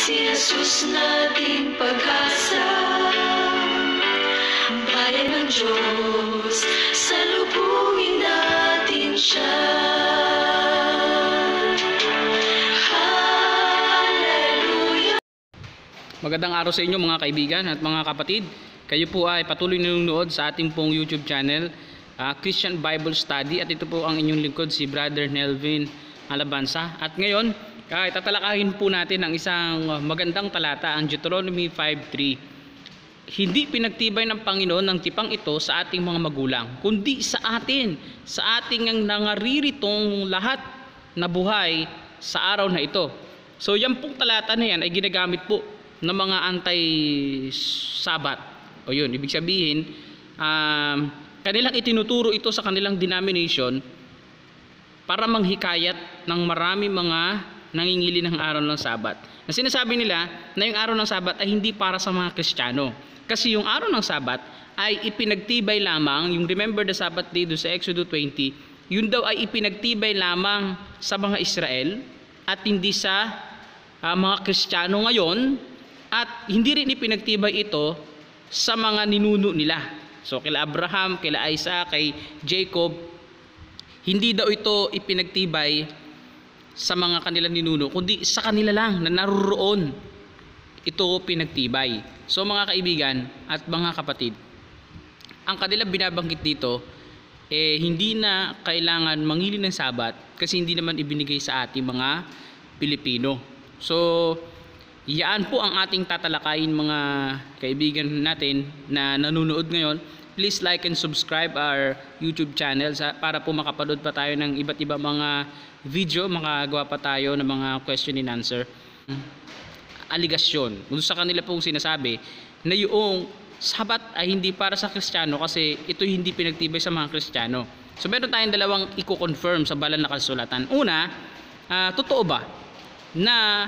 Si Jesus nating pag-asa, bayan ng Diyos, salubungin natin siya. Hallelujah. Magandang araw sa inyo mga kaibigan at mga kapatid. Kayo po ay patuloy na nanonood sa ating pong YouTube channel, Christian Bible Study, at ito po ang inyong lingkod, si Brother Nelvin Alabanza. At ngayon, tatalakayin po natin ang isang magandang talata, ang Deuteronomy 5:3. Hindi pinagtibay ng Panginoon ng tipang ito sa ating mga magulang, kundi sa atin, sa ating ang nangariritong lahat na buhay sa araw na ito. So yan pong talata na yan ay ginagamit po ng mga anti-Sabat. O yun, ibig sabihin, kanilang itinuturo ito sa kanilang denomination para manghikayat ng marami mga nangingili ng araw ng Sabat. Na sinasabi nila na yung araw ng Sabat ay hindi para sa mga Kristiyano. Kasi yung araw ng Sabat ay ipinagtibay lamang, yung remember the Sabbath day do sa Exodus 20, yun daw ay ipinagtibay lamang sa mga Israel at hindi sa mga Kristiyano ngayon, at hindi rin ipinagtibay ito sa mga ninuno nila. So kila Abraham, kila Isaac, kay Jacob, hindi daw ito ipinagtibay sa mga kanilang ninuno, kundi sa kanila lang na naroon ito pinagtibay. So mga kaibigan at mga kapatid, ang kanilang binabanggit dito, hindi na kailangan mangili ng Sabat kasi hindi naman ibinigay sa ating mga Pilipino. So yan po ang ating tatalakayin mga kaibigan natin na nanonood ngayon. Please like and subscribe our YouTube channel para po makapanood pa tayo ng iba't iba mga video, makagawa pa tayo ng mga question and answer. Aligasyon. Kung sa kanila pong sinasabi na yung Sabat ay hindi para sa Kristiyano kasi ito hindi pinagtibay sa mga Kristiyano. So meron tayong dalawang i-confirm sa banal na kasulatan. Una, totoo ba na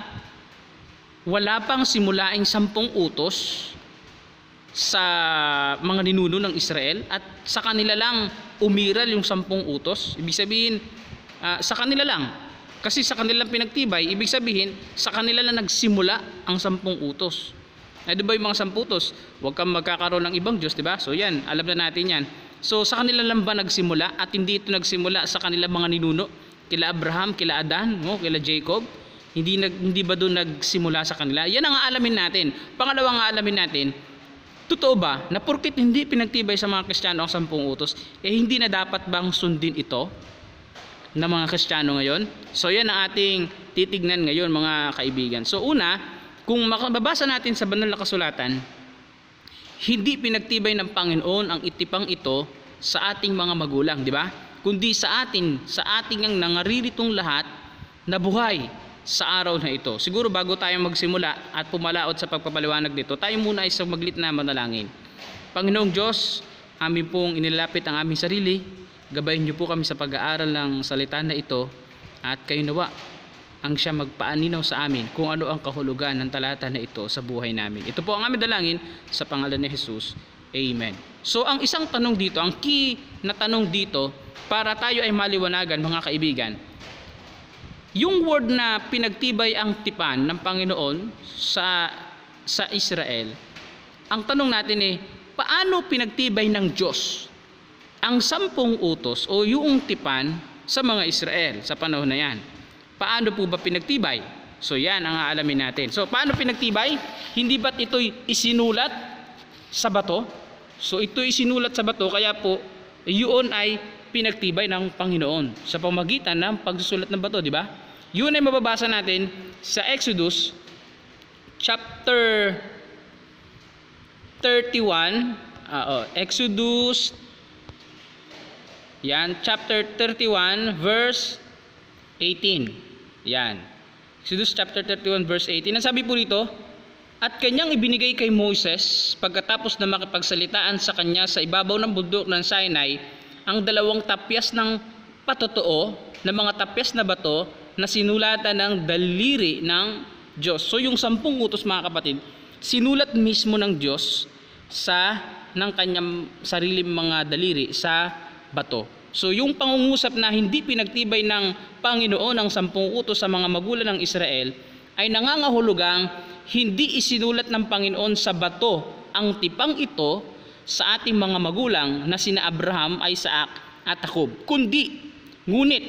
wala pang simulaing 10 utos sa mga ninuno ng Israel at sa kanila lang umiral yung 10 utos? Ibig sabihin, sa kanila lang, kasi sa kanilang pinagtibay, ibig sabihin sa kanila lang nagsimula ang 10 utos. Di ba yung mga 10 utos? Huwag kang magkakaroon ng ibang Diyos, di ba? So yan, alam na natin yan. So sa kanila lang ba nagsimula at hindi ito nagsimula sa kanilang mga ninuno? Kila Abraham, kila Adan, kila Jacob? Hindi ba doon nagsimula sa kanila? Yan ang aalamin natin. Pangalawang aalamin natin, totoo ba na porkit hindi pinagtibay sa mga Kristiyano ang 10 utos, hindi na dapat bang sundin ito ng mga Kristiyano ngayon? So yan ang ating titignan ngayon mga kaibigan. So una, kung makababasa natin sa banal na kasulatan, hindi pinagtibay ng Panginoon ang itipang ito sa ating mga magulang, di ba? Kundi sa ating ang nangariritong lahat na buhay sa araw na ito. Siguro bago tayo magsimula at pumalaot sa pagpapaliwanag nito, tayo muna ay maglit na manalangin. Panginoong Diyos, amin pong inilalapit ang aming sarili. Gabayin niyo po kami sa pag-aaral ng salita na ito at kayo nawa ang siya magpaaninaw sa amin kung ano ang kahulugan ng talata na ito sa buhay namin. Ito po ang aming dalangin sa pangalan ni Jesus. Amen. So ang isang tanong dito, ang key na tanong dito para tayo ay maliwanagan mga kaibigan, yung word na pinagtibay ang tipan ng Panginoon sa Israel, ang tanong natin paano pinagtibay ng Diyos ang 10 utos o yung tipan sa mga Israel sa panahon na yan? Paano po ba pinagtibay? So yan ang aalamin natin. So paano pinagtibay? Hindi ba't ito'y isinulat sa bato? So ito'y isinulat sa bato, kaya po yun ay pinagtibay ng Panginoon sa pamagitan ng pagsusulat ng bato, di ba? Yun ay mababasa natin sa Exodus chapter 31. Exodus yan, chapter 31 verse 18. Yan. Exodus chapter 31 verse 18. Ang sabi po dito, at kanyang ibinigay kay Moses pagkatapos na makipagsalitaan sa kanya sa ibabaw ng bundok ng Sinai ang 2 tapyas ng patotoo na mga tapyas na bato na sinulatan ng daliri ng Diyos. So yung 10 utos mga kapatid, sinulat mismo ng Diyos ng kanyang sariling mga daliri sa bato. So yung pangungusap na hindi pinagtibay ng Panginoon ang 10 utos sa mga magulang ng Israel ay nangangahulugang hindi isinulat ng Panginoon sa bato ang tipang ito sa ating mga magulang na sina Abraham, Isaac at Jacob, ngunit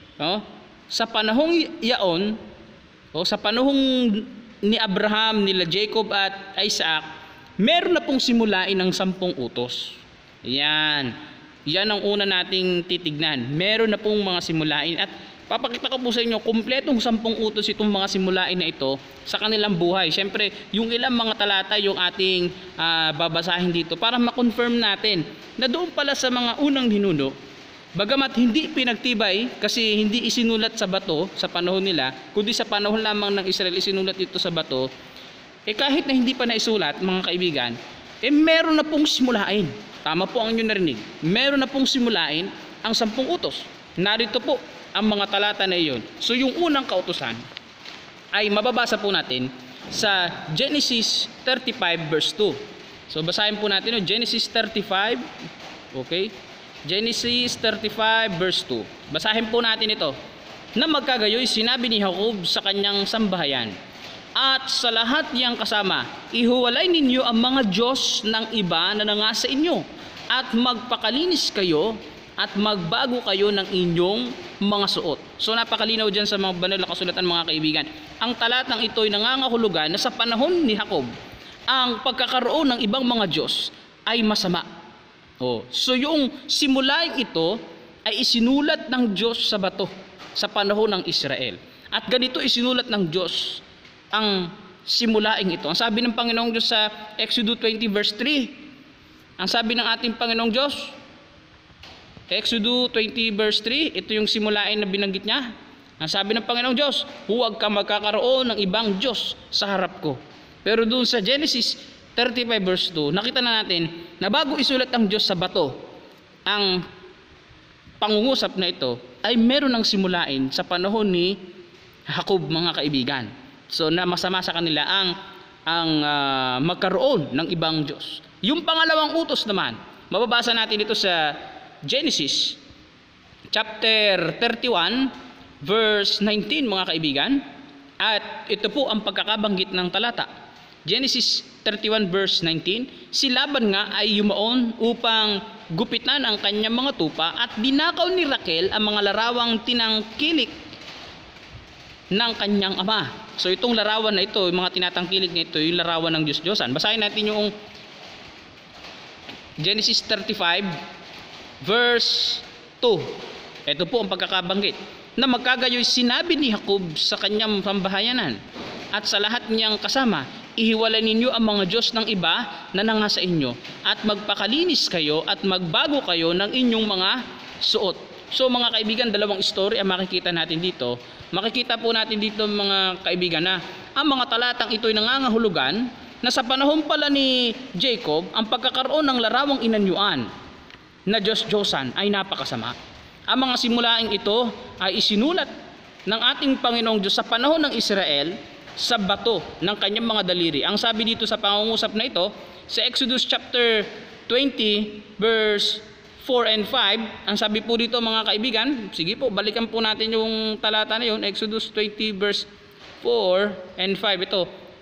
sa panahong yaon sa panahong ni Abraham, nila Jacob at Isaac, meron na pong simulain ng 10 utos. Yan ang una nating titignan. Meron na pong mga simulain at papakita ko po sa inyo kumpletong 10 utos itong mga simulain na ito sa kanilang buhay. Siyempre, yung ilang mga talata yung ating babasahin dito para ma-confirm natin na doon pala sa mga unang ninuno, bagamat hindi pinagtibay kasi hindi isinulat sa bato sa panahon nila, kundi sa panahon lamang ng Israel isinulat ito sa bato, kahit na hindi pa naisulat, mga kaibigan, meron na pong simulain. Tama po ang inyong narinig. Meron na pong simulain ang 10 utos. Narito po ang mga talata na iyon. So yung unang kautusan ay mababasa po natin sa Genesis 35 verse 2. So basahin po natin Genesis 35. Okay? Genesis 35 verse 2. Basahin po natin ito. Na magkagayoy sinabi ni Jacob sa kanyang sambahayan, at sa lahat niyang kasama, ihuwalay ninyo ang mga Diyos ng iba na nangasa inyo, at magpakalinis kayo at magbago kayo ng inyong mga suot. So napakalinaw dyan sa mga banal na kasulatan, mga kaibigan. Ang talatang ito ay nangangahulugan na sa panahon ni Jacob, ang pagkakaroon ng ibang mga Diyos ay masama. So yung simulain ito ay isinulat ng Diyos sa bato sa panahon ng Israel. At ganito isinulat ng Diyos ang simulain ito. Ang sabi ng Panginoong Diyos sa Exodus 20 verse 3, ang sabi ng ating Panginoong Diyos, Exodus 20 verse 3, ito yung simulain na binanggit niya. Ang sabi ng Panginoong Diyos, huwag ka magkakaroon ng ibang Diyos sa harap ko. Pero doon sa Genesis 35 verse 2, nakita na natin na bago isulat ng Diyos sa bato ang pangungusap na ito, ay meron ng simulain sa panahon ni Jacob, mga kaibigan. So na masama sa kanila ang magkaroon ng ibang Diyos. Yung pangalawang utos naman, mababasa natin ito sa Genesis chapter 31 verse 19, mga kaibigan. At ito po ang pagkakabanggit ng talata. Genesis 31 verse 19, si Laban nga ay yumaon upang gupitan ang kanyang mga tupa, at dinakaw ni Raquel ang mga larawang tinangkilik ng kanyang ama. So itong larawan na ito, yung mga tinatangkilik na ito, yung larawan ng Diyos-Diyosan. Basahin natin yung Genesis 35 verse 2. Ito po ang pagkakabanggit. Na magkagayoy sinabi ni Jacob sa kanyang pambahayanan at sa lahat niyang kasama, ihiwalay ninyo ang mga Diyos ng iba na nangasa inyo, at magpakalinis kayo at magbago kayo ng inyong mga suot. So mga kaibigan, dalawang story ang makikita natin dito. Makikita po natin dito, mga kaibigan, na ang mga talatang ito ay nangangahulugan na sa panahon pala ni Jacob, ang pagkakaroon ng larawang inanyuan na Diyos-Diyosan ay napakasama. Ang mga simulaing ito ay isinulat ng ating Panginoong Diyos sa panahon ng Israel sa bato ng kanyang mga daliri. Ang sabi dito sa pangungusap na ito, sa Exodus chapter 20 verse 4 and 5, ang sabi po dito, mga kaibigan, sige po, balikan po natin yung talata na yun, Exodus 20 verse 4 and 5, ito,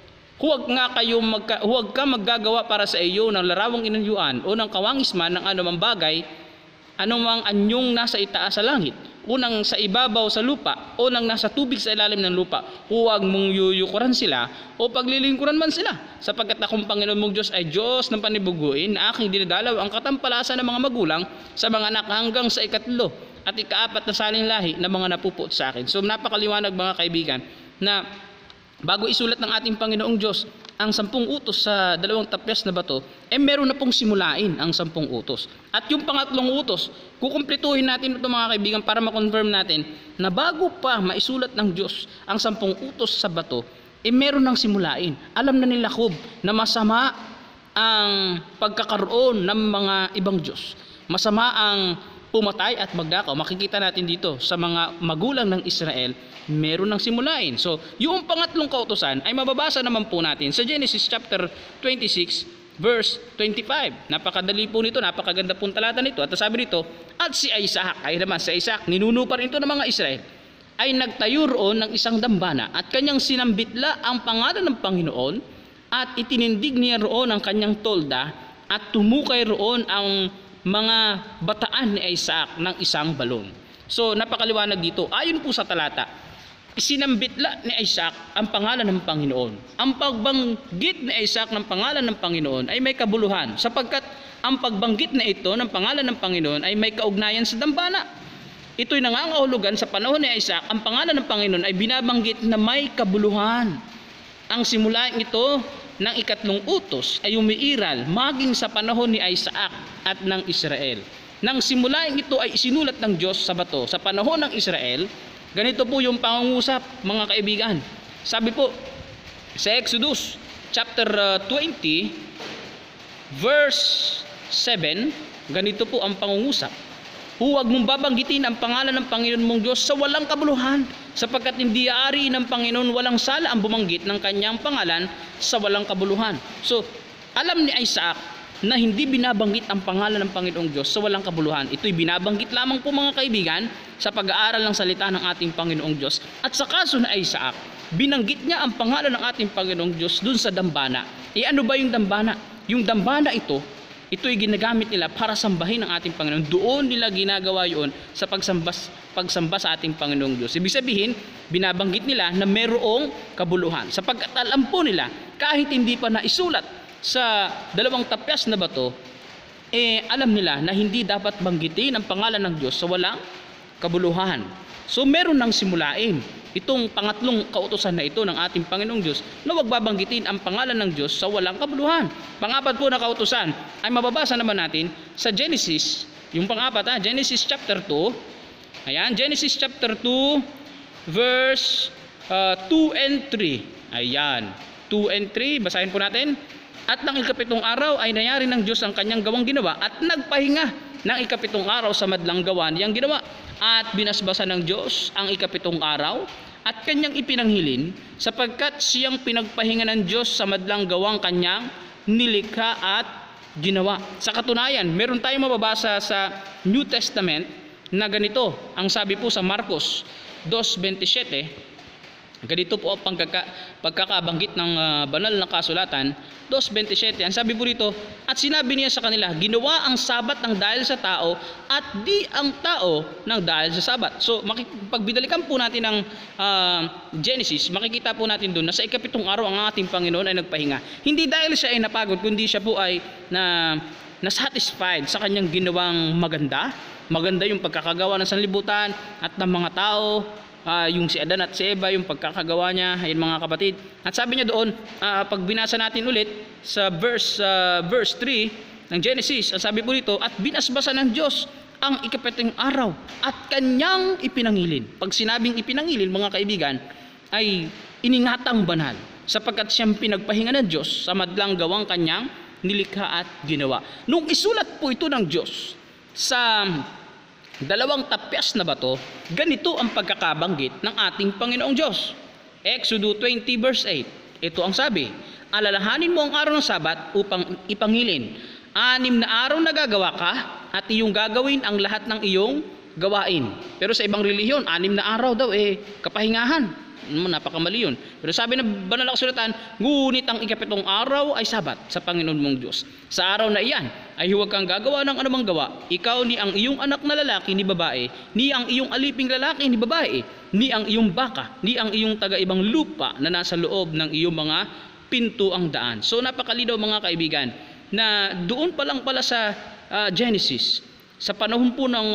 huwag ka maggagawa para sa iyo ng larawang inanyuan o ng kawangisman ng anumang bagay, anumang anyong nasa itaas sa langit, unang sa ibabaw sa lupa, o nang nasa tubig sa ilalim ng lupa. Huwag mong yuyukuran sila o paglilingkuran man sila, sapagkat akong Panginoon mong Diyos ay Diyos ng panibuguin, na aking dinadalaw ang katampalasan ng mga magulang sa mga anak hanggang sa 3 at 4 na saling lahi na mga napupuot sa akin. So napakaliwanag, mga kaibigan, na bago isulat ng ating Panginoong Diyos ang 10 utos sa 2 tapyas na bato, meron na pong simulain ang 10 utos. At yung pangatlong utos, kukumpletuhin natin ito, mga kaibigan, para ma-confirm natin na bago pa maisulat ng Diyos ang 10 utos sa bato, meron ng simulain. Alam na ni Jacob na masama ang pagkakaroon ng mga ibang Diyos. Masama ang pumatay at magdakaw. Makikita natin dito sa mga magulang ng Israel, meron ng simulain. So, yung pangatlong kautusan ay mababasa naman po natin sa Genesis chapter 26 verse 25. Napakadali po nito, napakaganda pong talata nito. At sabi nito, at si Isaac, ay naman si Isaac, ninuno pa rin ito ng mga Israel. ay nagtayo roon ng isang dambana at kanyang sinambitla ang pangalan ng Panginoon at itinindig niya roon ang kanyang tolda at tumukay roon ang mga bataan ni Isaac ng isang balon. So napakaliwanag dito. Ayon po sa talata, isinambitla ni Isaac ang pangalan ng Panginoon. Ang pagbanggit ni Isaac ng pangalan ng Panginoon ay may kabuluhan sapagkat ang pagbanggit na ito ng pangalan ng Panginoon ay may kaugnayan sa dambana. Ito'y nangangahulugan sa panahon ni Isaac, ang pangalan ng Panginoon ay binabanggit na may kabuluhan. Ang simula ito ng ikatlong utos ay umiiral maging sa panahon ni Isaac at ng Israel. Nang simula ito ay isinulat ng Diyos sa bato sa panahon ng Israel. Ganito po yung pangungusap, mga kaibigan. Sabi po sa Exodus chapter 20 verse 7, ganito po ang pangungusap. Huwag mong babanggitin ang pangalan ng Panginoon mong Diyos sa walang kabuluhan, sapagkat hindi aari ng Panginoon walang sala ang bumanggit ng kanyang pangalan sa walang kabuluhan. So, alam ni Isaac na hindi binabanggit ang pangalan ng Panginoong Diyos sa walang kabuluhan. Ito'y binabanggit lamang po, mga kaibigan, sa pag-aaral ng salita ng ating Panginoong Diyos. At sa kaso na Isaac, binanggit niya ang pangalan ng ating Panginoong Diyos dun sa dambana. Ano ba yung dambana? Yung dambana ito'y ginagamit nila para sambahin ang ating Panginoon. Doon nila ginagawa yun sa pagsamba sa ating Panginoong Diyos. Ibig sabihin, binabanggit nila na mayroong kabuluhan. Sapagkat alam po nila, kahit hindi pa naisulat sa dalawang tapyas na bato, alam nila na hindi dapat banggitin ang pangalan ng Diyos sa walang kabuluhan. So meron nang simulain itong pangatlong kautusan na ito ng ating Panginoong Diyos na huwag babanggitin ang pangalan ng Diyos sa walang kabuluhan. Pangapat po na kautusan ay mababasa naman natin sa Genesis, yung pangapat, Genesis chapter 2. Ayan, Genesis chapter 2 verse 2 and 3. Ayan, 2 and 3, basahin po natin. At ng ikapitong araw ay nangyari ng Diyos ang kanyang gawang ginawa at nagpahinga ng ikapitong araw sa madlang gawa niyang ginawa. At binasbasa ng Diyos ang ikapitong araw at kanyang ipinanghilin sapagkat siyang pinagpahinga ng Diyos sa madlang gawang kanyang nilikha at ginawa. Sa katunayan, meron tayong mababasa sa New Testament na ganito. Ang sabi po sa Marcos 2:27, ganito po ang pagkakabanggit ng banal na kasulatan, 2:27. Ang sabi po rito, at sinabi niya sa kanila, ginawa ang sabat ng dahil sa tao at di ang tao ng dahil sa sabat. So pagbidalikan po natin ng Genesis, makikita po natin doon na sa ikapitong araw ang ating Panginoon ay nagpahinga. Hindi dahil siya ay napagod, kundi siya po ay na-satisfied sa kanyang ginawang maganda. Maganda yung pagkakagawa ng sanlibutan at ng mga tao. Yung si Adan at si Eva, yung pagkakagawa niya, ayun mga kapatid. At sabi niya doon, pag binasa natin ulit sa verse 3 ng Genesis, ang sabi po dito, at binasbasa ng Diyos ang ikapitong araw at kanyang ipinangilin. Pag sinabing ipinangilin, mga kaibigan, ay iningatang banal sapagkat siyang pinagpahinga ng Diyos sa madlang gawang kanyang nilikha at ginawa. Nung isulat po ito ng Diyos sa dalawang tapyas na bato, ganito ang pagkakabanggit ng ating Panginoong Diyos. Exodus 20 verse 8. Ito ang sabi, alalahanin mo ang araw ng Sabat upang ipangilin. 6 na araw na gagawa ka at iyong gagawin ang lahat ng iyong gawain. Pero sa ibang relihiyon, 6 na araw daw kapahingahan. Napakamali yun. Pero sabi ng banal na kasulatan, ngunit ang ikapitong araw ay Sabat sa Panginoon mong Diyos. Sa araw na iyan ay huwag kang gagawa ng anumang gawa, ikaw ni ang iyong anak na lalaki ni babae, ni ang iyong aliping lalaki ni babae, ni ang iyong baka, ni ang iyong taga-ibang lupa na nasa loob ng iyong mga pintuang daan. So napakalinaw, mga kaibigan, na doon pa lang pala sa Genesis, sa panahon po ng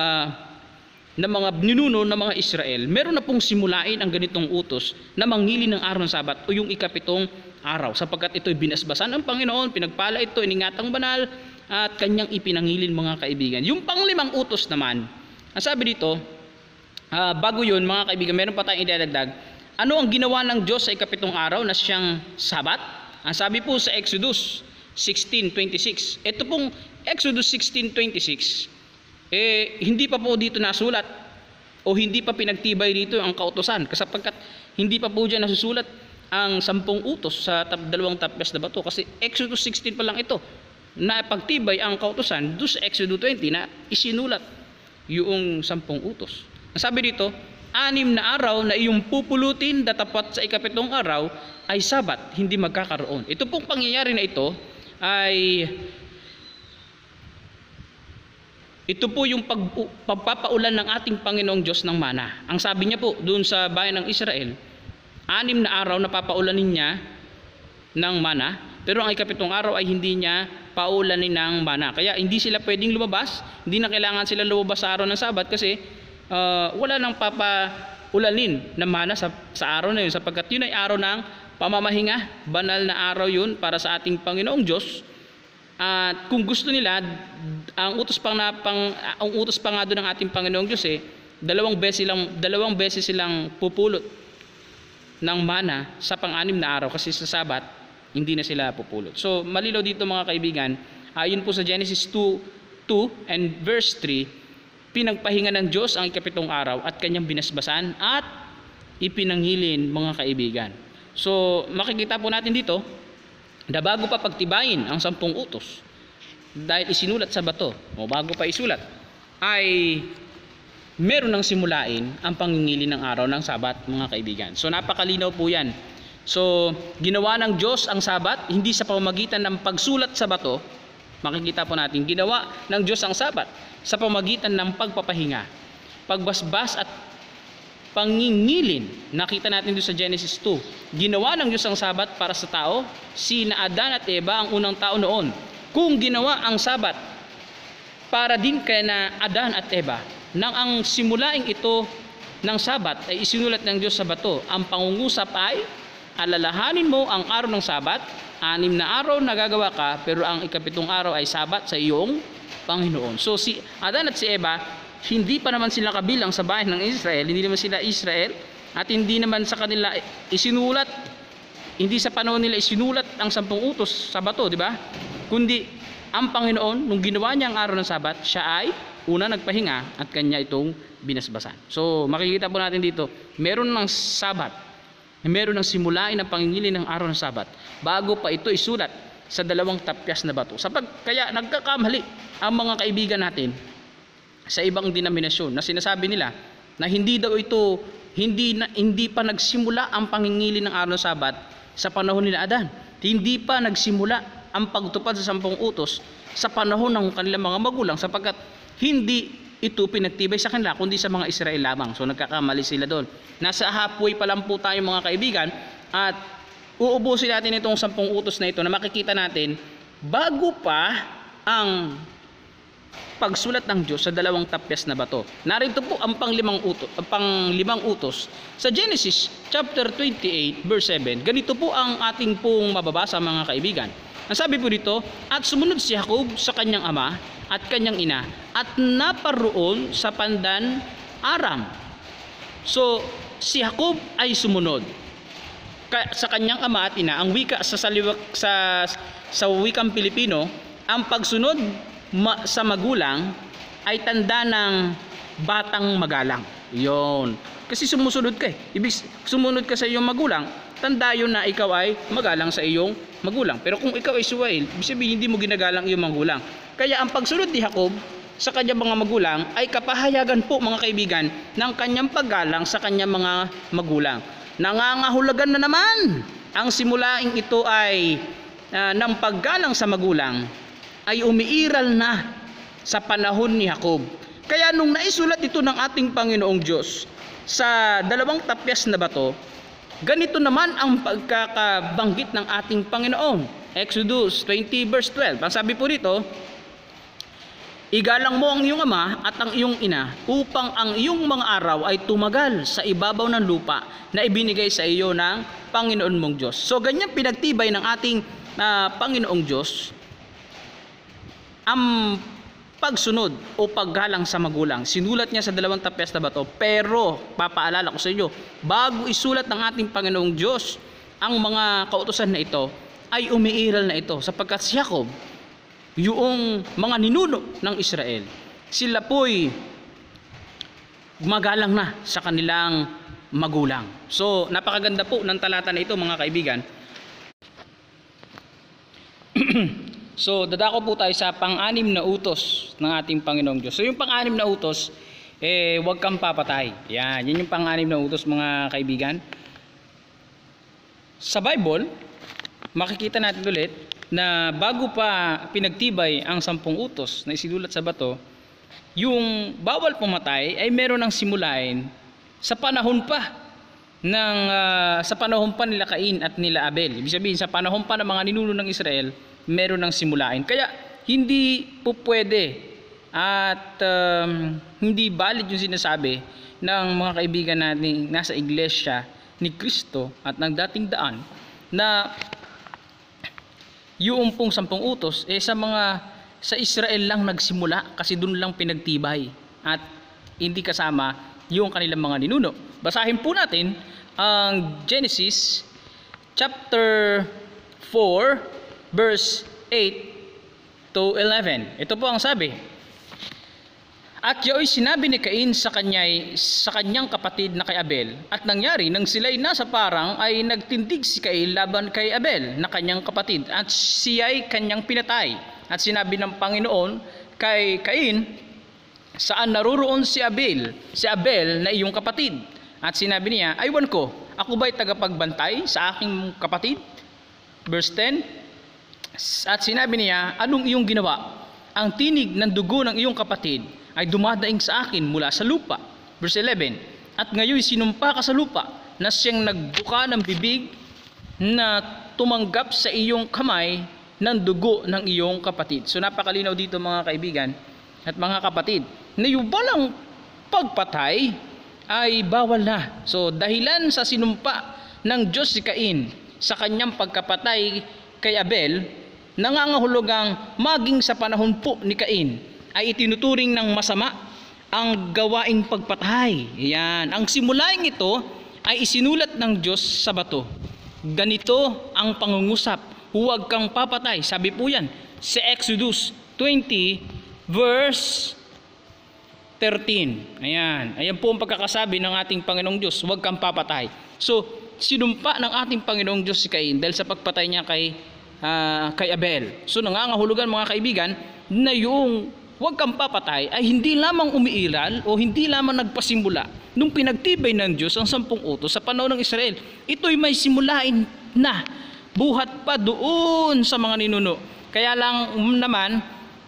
mga ninuno ng mga Israel, meron na pong simulain ang ganitong utos na manghili ng araw ng Sabat o yung ikapitong araw, sapagkat ito'y binasbasan ng Panginoon, pinagpala ito, iningatang banal at kanyang ipinangilin, mga kaibigan. Yung panglimang utos naman, ang sabi dito, bago yun, mga kaibigan, meron pa tayong idadagdag. Ano ang ginawa ng Diyos sa ikapitong araw na siyang Sabat? Ang sabi po sa Exodus 16:26. Ito pong Exodus 16:26, hindi pa po dito nasulat o hindi pa pinagtibay dito ang kautusan, sapagkat hindi pa po dyan nasusulat ang 10 utos sa dalawang tapyas na bato, kasi Exodus 16 pa lang ito na pagtibay ang kautusan. Doon sa Exodus 20 na isinulat yung 10 utos. Sabi dito, 6 na araw na iyong pupulutin datapat sa ikapitong araw ay Sabat, hindi magkakaroon. Ito pong pangyayari na ito ay ito po yung pagpapaulan ng ating Panginoong Diyos ng mana. Ang sabi niya po doon sa bayan ng Israel, 6 na araw na papaulanin niya ng mana, pero ang ikapitong araw ay hindi niya paulanin ng mana. Kaya hindi sila pwedeng lumabas, hindi na kailangan sila lumabas sa araw ng Sabat kasi wala nang papaulanin ng mana sa araw na yun, sapagkat yun ay araw ng pamamahinga, banal na araw yun para sa ating Panginoong Diyos. At kung gusto nila, ang utos pa nga doon ng ating Panginoong Diyos dalawang beses silang pupulot ng mana sa pang-6 na araw, kasi sa Sabat hindi na sila pupulot. So malinaw dito mga kaibigan, ayon po sa Genesis 2 and verse 3, pinagpahinga ng Diyos ang ikapitong araw at kanyang binasbasan at ipinanghilin mga kaibigan. So makikita po natin dito na bago pa pagtibayin ang 10 utos, dahil isinulat sa bato o bago pa isulat, ay meron ng simulain ang pangingili ng araw ng Sabat mga kaibigan. So napakalinaw po yan. So ginawa ng Diyos ang Sabat hindi sa pamamagitan ng pagsulat sa bato. Makikita po natin, ginawa ng Diyos ang Sabat sa pamamagitan ng pagpapahinga, pagbasbas at pangingilin. Nakita natin doon sa Genesis 2. Ginawa ng Diyos ang Sabat para sa tao, sina Adan at Eva ang unang tao noon. Kung ginawa ang Sabat para din kay na Adan at Eva, nang ang simulaing ito ng Sabat ay isinulat ng Diyos sa bato, ang pangungusap ay alalahanin mo ang araw ng Sabat, 6 na araw na gagawa ka, pero ang ikapitong araw ay Sabat sa iyong Panginoon. So si Adan at si Eva, hindi pa naman sila kabilang sa bayan ng Israel, hindi naman sila Israel, at hindi naman sa kanila isinulat, hindi sa panahon nila isinulat ang 10 utos sa bato, di ba? Kundi ang Panginoon, nung ginawa niya ang araw ng Sabat, siya ay una nagpahinga at kanya itong binasbasan. So makikita po natin dito, meron ng Sabat, meron ng simulain ng pangingili ng araw ng Sabat bago pa ito isulat sa 2 tapyas na bato. Kaya nagkakamali ang mga kaibigan natin sa ibang denominasyon na sinasabi nila na hindi daw ito, hindi pa nagsimula ang pangingili ng araw ng Sabat sa panahon nila Adan. Hindi pa nagsimula ang pagtupad sa 10 utos sa panahon ng kanilang mga magulang, sapagkat hindi ito pinagtibay sa kanila kundi sa mga Israel lamang. So nagkakamali sila doon. Nasa halfway pa lang po tayo mga kaibigan, at uubusin natin itong 10 utos na ito na makikita natin bago pa ang pagsulat ng Diyos sa 2 tapyas na bato. Narito po ang pang-5 utos sa Genesis chapter 28 verse 7. Ganito po ang ating pong mababasa mga kaibigan. Ang sabi po dito, at sumunod si Jacob sa kanyang ama at kanyang ina at naparoon sa Pandan Aram. So si Jacob ay sumunod sa kanyang ama at ina. Ang wika sa wikang Pilipino, ang pagsunod sa magulang ay tanda ng batang magalang. Yon. Kasi sumusunod ka Ibig sumunod ka sa iyong magulang, tanda yun na ikaw ay magalang sa iyong magulang. Pero kung ikaw ay suwail, ibig sabihin hindi mo ginagalang iyong magulang. Kaya ang pagsunod ni Jacob sa kanyang mga magulang ay kapahayagan po mga kaibigan ng kanyang paggalang sa kanyang mga magulang. Nangangahulugan na naman ang simulaing ito ay ng paggalang sa magulang ay umiiral na sa panahon ni Jacob. Kaya nung naisulat ito ng ating Panginoong Diyos sa 2 tapyas na bato, ganito naman ang pagkakabanggit ng ating Panginoon. Exodus 20 verse 12. Ang sabi po dito, igalang mo ang iyong ama at ang iyong ina upang ang iyong mga araw ay tumagal sa ibabaw ng lupa na ibinigay sa iyo ng Panginoon mong Diyos. So ganyan pinagtibay ng ating Panginoong Diyos ang pagsunod o paggalang sa magulang. Sinulat niya sa 2 tapyas na bato, pero papaalala ko sa inyo, bago isulat ng ating Panginoong Diyos ang mga kautusan na ito, ay umiiral na ito, sapagkat si Jacob, yung mga ninuno ng Israel, sila po'y magalang na sa kanilang magulang. So napakaganda po ng talata na ito mga kaibigan. So dadako po tayo sa pang-6 na utos ng ating Panginoong Diyos. So yung pang-6 na utos, huwag kang papatay. Yan yung pang-anim na utos, mga kaibigan. Sa Bible, makikita natin ulit na bago pa pinagtibay ang 10 utos na isinulat sa bato, yung bawal pumatay ay meron ng simulain sa panahon pa nila Cain at nila Abel. Ibig sabihin, sa panahon pa ng mga ninuno ng Israel, meron ng simulain. Kaya hindi po pwede at hindi valid yung sinasabi ng mga kaibigan natin nasa iglesia ni Kristo at ng dating daan na yung pong 10 utos sa Israel lang nagsimula, kasi doon lang pinagtibay at hindi kasama yung kanilang mga ninuno. Basahin po natin ang Genesis chapter 4 verse 8 to 11. Ito po ang sabi: At yaoy sinabi ni Cain sa kanyang kapatid na kay Abel, at nangyari nang sila'y nasa parang ay nagtindig si Cain laban kay Abel na kanyang kapatid, at siya'y kanyang pinatay. At sinabi ng Panginoon kay Cain, saan naroroon si Abel na iyong kapatid? At sinabi niya, aywan ko, ako ba'y tagapagbantay sa aking kapatid? Verse 10, at sinabi niya, anong iyong ginawa? Ang tinig ng dugo ng iyong kapatid ay dumadaing sa akin mula sa lupa. Verse 11, at ngayon sinumpa ka sa lupa na siyang nagbuka ng bibig na tumanggap sa iyong kamay ng dugo ng iyong kapatid. So napakalinaw dito, mga kaibigan at mga kapatid, na yung balang pagpatay ay bawal na. So dahilan sa sinumpa ng Diyos si Cain sa kanyang pagkapatay kay Abel, nangangahulugang maging sa panahon po ni Cain ay itinuturing ng masama ang gawaing pagpatay. Yan. Ang simulaing ito ay isinulat ng Diyos sa bato. Ganito ang pangungusap, huwag kang papatay. Sabi po yan sa Exodus 20 verse 13. Ayan po ang pagkakasabi ng ating Panginoong Diyos, huwag kang papatay. So sinumpa ng ating Panginoong Diyos si Cain dahil sa pagpatay niya kay Abel. So nangangahulugan, mga kaibigan, na yung huwag kang papatay ay hindi lamang umiiral o hindi lamang nagpasimula nung pinagtibay ng Diyos ang 10 utos sa panahon ng Israel. Ito'y may simulain na buhat pa doon sa mga ninuno. Kaya lang naman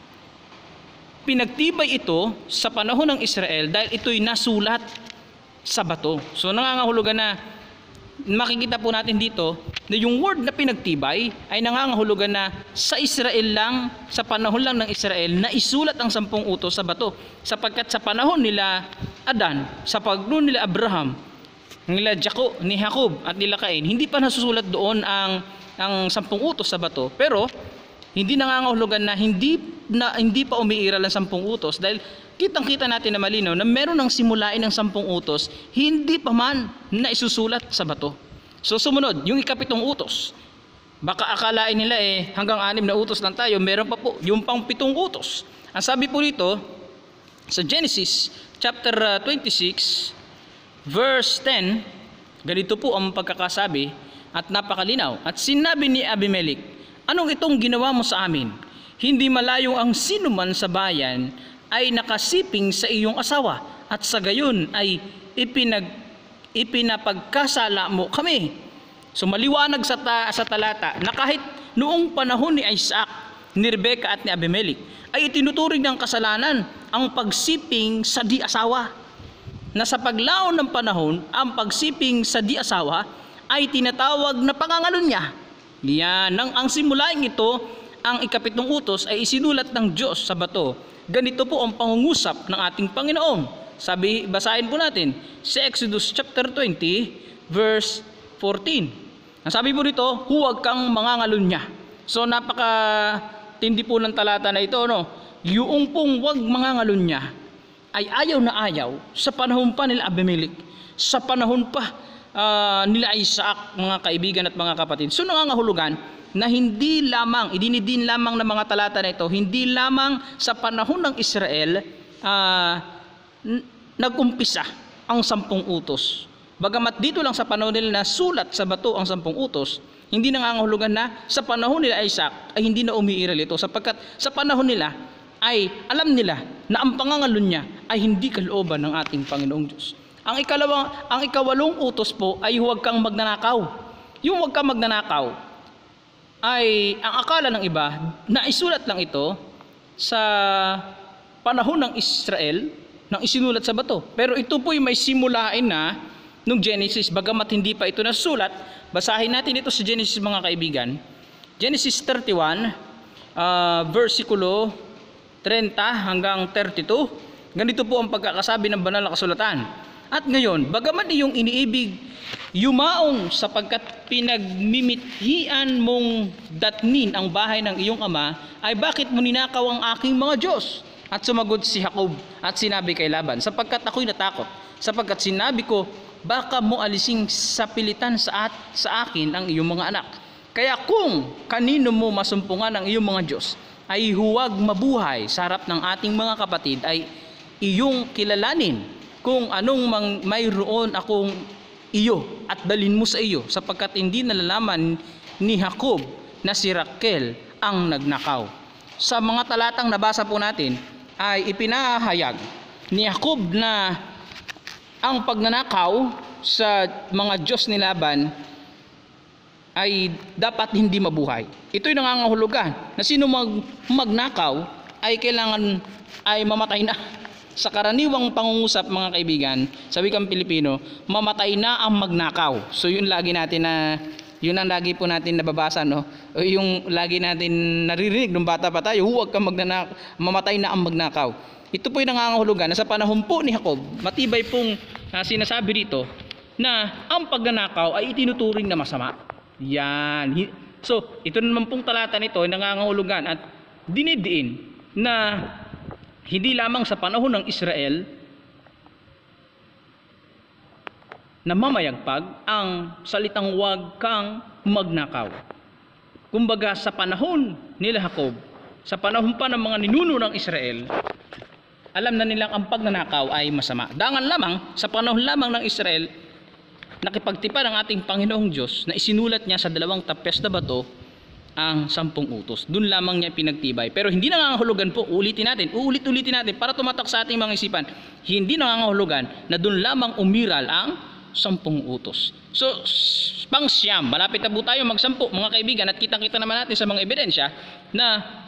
pinagtibay ito sa panahon ng Israel dahil ito'y nasulat sa bato. So nangangahulugan na makikita po natin dito na yung word na pinagtibay ay nangangahulugan na sa Israel lang, sa panahon lang ng Israel na isulat ang 10 utos sa bato, sapagkat sa panahon nila Adan, sa panahon nila Abraham, nila Jacob at nila Cain, hindi pa nasusulat doon ang 10 utos sa bato. Pero hindi nangangahulugan na hindi pa umiiral ang 10 utos, dahil kitang-kita natin na malinaw na meron ng simulain ng 10 utos, hindi pa man na isusulat sa bato. So sumunod, yung ika-7 utos. Baka akalain nila hanggang 6 na utos lang tayo, meron pa po yung pang 7 utos. Ang sabi po dito sa Genesis chapter 26 verse 10, ganito po ang pagkakasabi at napakalinaw. At sinabi ni Abimelech, anong itong ginawa mo sa amin? Hindi malayo ang sinuman sa bayan ay nakasiping sa iyong asawa, at sa gayon ay ipinapagkasala mo kami. So maliwanag sa talata na kahit noong panahon ni Isaac, ni Rebecca at ni Abimelech ay itinuturing ng kasalanan ang pagsiping sa di-asawa. Na sa paglaon ng panahon, ang pagsiping sa di-asawa ay tinatawag na pangangalunya. Yan, ang simulaing ito, ang ika-7 utos ay isinulat ng Diyos sa bato. Ganito po ang pangungusap ng ating Panginoon. Basahin po natin sa Exodus chapter 20 verse 14. Ang sabi po dito, huwag kang mangangalunya. So napaka-tindi po ng talata na ito, no? Yung pong huwag mangangalunya ay ayaw na ayaw sa panahon pa nila Abimelech, sa panahon pa nila Isaac, mga kaibigan at mga kapatid. So nangangahulugan na hindi lamang, idinidin lamang ng mga talata na ito, hindi lamang sa panahon ng Israel nag-umpisa ang 10 utos. Bagamat dito lang sa panahon nila na sulat sa bato ang 10 utos, hindi nangangahulugan na sa panahon nila Isaac ay hindi na umiiral ito, sapagkat sa panahon nila ay alam nila na ang pangangalan niya ay hindi kalooban ng ating Panginoong Diyos. Ang ikawalong utos po ay huwag kang magnanakaw. Yung huwag kang magnanakaw ay ang akala ng iba na isulat lang ito sa panahon ng Israel nang isinulat sa bato. Pero ito po ay may simulain na nung Genesis, bagamat hindi pa ito nasulat. Basahin natin ito sa Genesis mga kaibigan. Genesis 31, versikulo 30 hanggang 32. Ganito po ang pagkakasabi ng banal na kasulatan. At ngayon, bagaman iyong iniibig yumaong sapagkat pinagmimithian mong datnin ang bahay ng iyong ama, ay bakit mo ninakaw ang aking mga Diyos? At sumagot si Jacob at sinabi kay Laban, sapagkat ako'y natakot, sapagkat sinabi ko, baka mo alising sa pilitan sa akin ang iyong mga anak. Kaya kung kanino mo masumpungan ang iyong mga Diyos, ay huwag mabuhay sa harap ng ating mga kapatid, ay iyong kilalanin kung anong mayroon akong iyo at dalhin mo sa iyo, sapagkat hindi nalalaman ni Jacob na si Raquel ang nagnakaw. Sa mga talatang nabasa po natin ay ipinahayag ni Jacob na ang pagnanakaw sa mga Diyos ni Laban ay dapat hindi mabuhay. Ito'y nangangahulugan na sino magnakaw ay kailangan ay mamatay na. Sa karaniwang pangungusap mga kaibigan, sa wikang Pilipino, mamatay na ang magnakaw. So yun ang lagi po natin nababasa, no? O yung lagi natin naririnig nung bata pa tayo, huwag kang mamatay na ang magnakaw. Ito po yung nangangahulugan na sa panahon po ni Jacob, matibay pong sinasabi dito na ang pagnanakaw ay itinuturing na masama. Yan. So ito naman pong talata nito ay nangangahulugan at dinidiin na hindi lamang sa panahon ng Israel na mamayagpag ang salitang huwag kang magnakaw. Kumbaga sa panahon nila Jacob, sa panahon pa ng mga ninuno ng Israel, alam na nilang ang pagnanakaw ay masama. Dangan lamang, sa panahon lamang ng Israel, nakipagtipan ang ating Panginoong Diyos na isinulat niya sa 2 tapyas na bato ang 10 utos. Doon lamang niya pinagtibay. Pero hindi nangangahulugan po, uulitin natin para tumatak sa ating mga isipan. Hindi nangangahulugan na doon lamang umiral ang 10 utos. So, pang-siyam, malapit na po tayo mag-10 mga kaibigan, at kitang-kita naman natin sa mga ebidensya na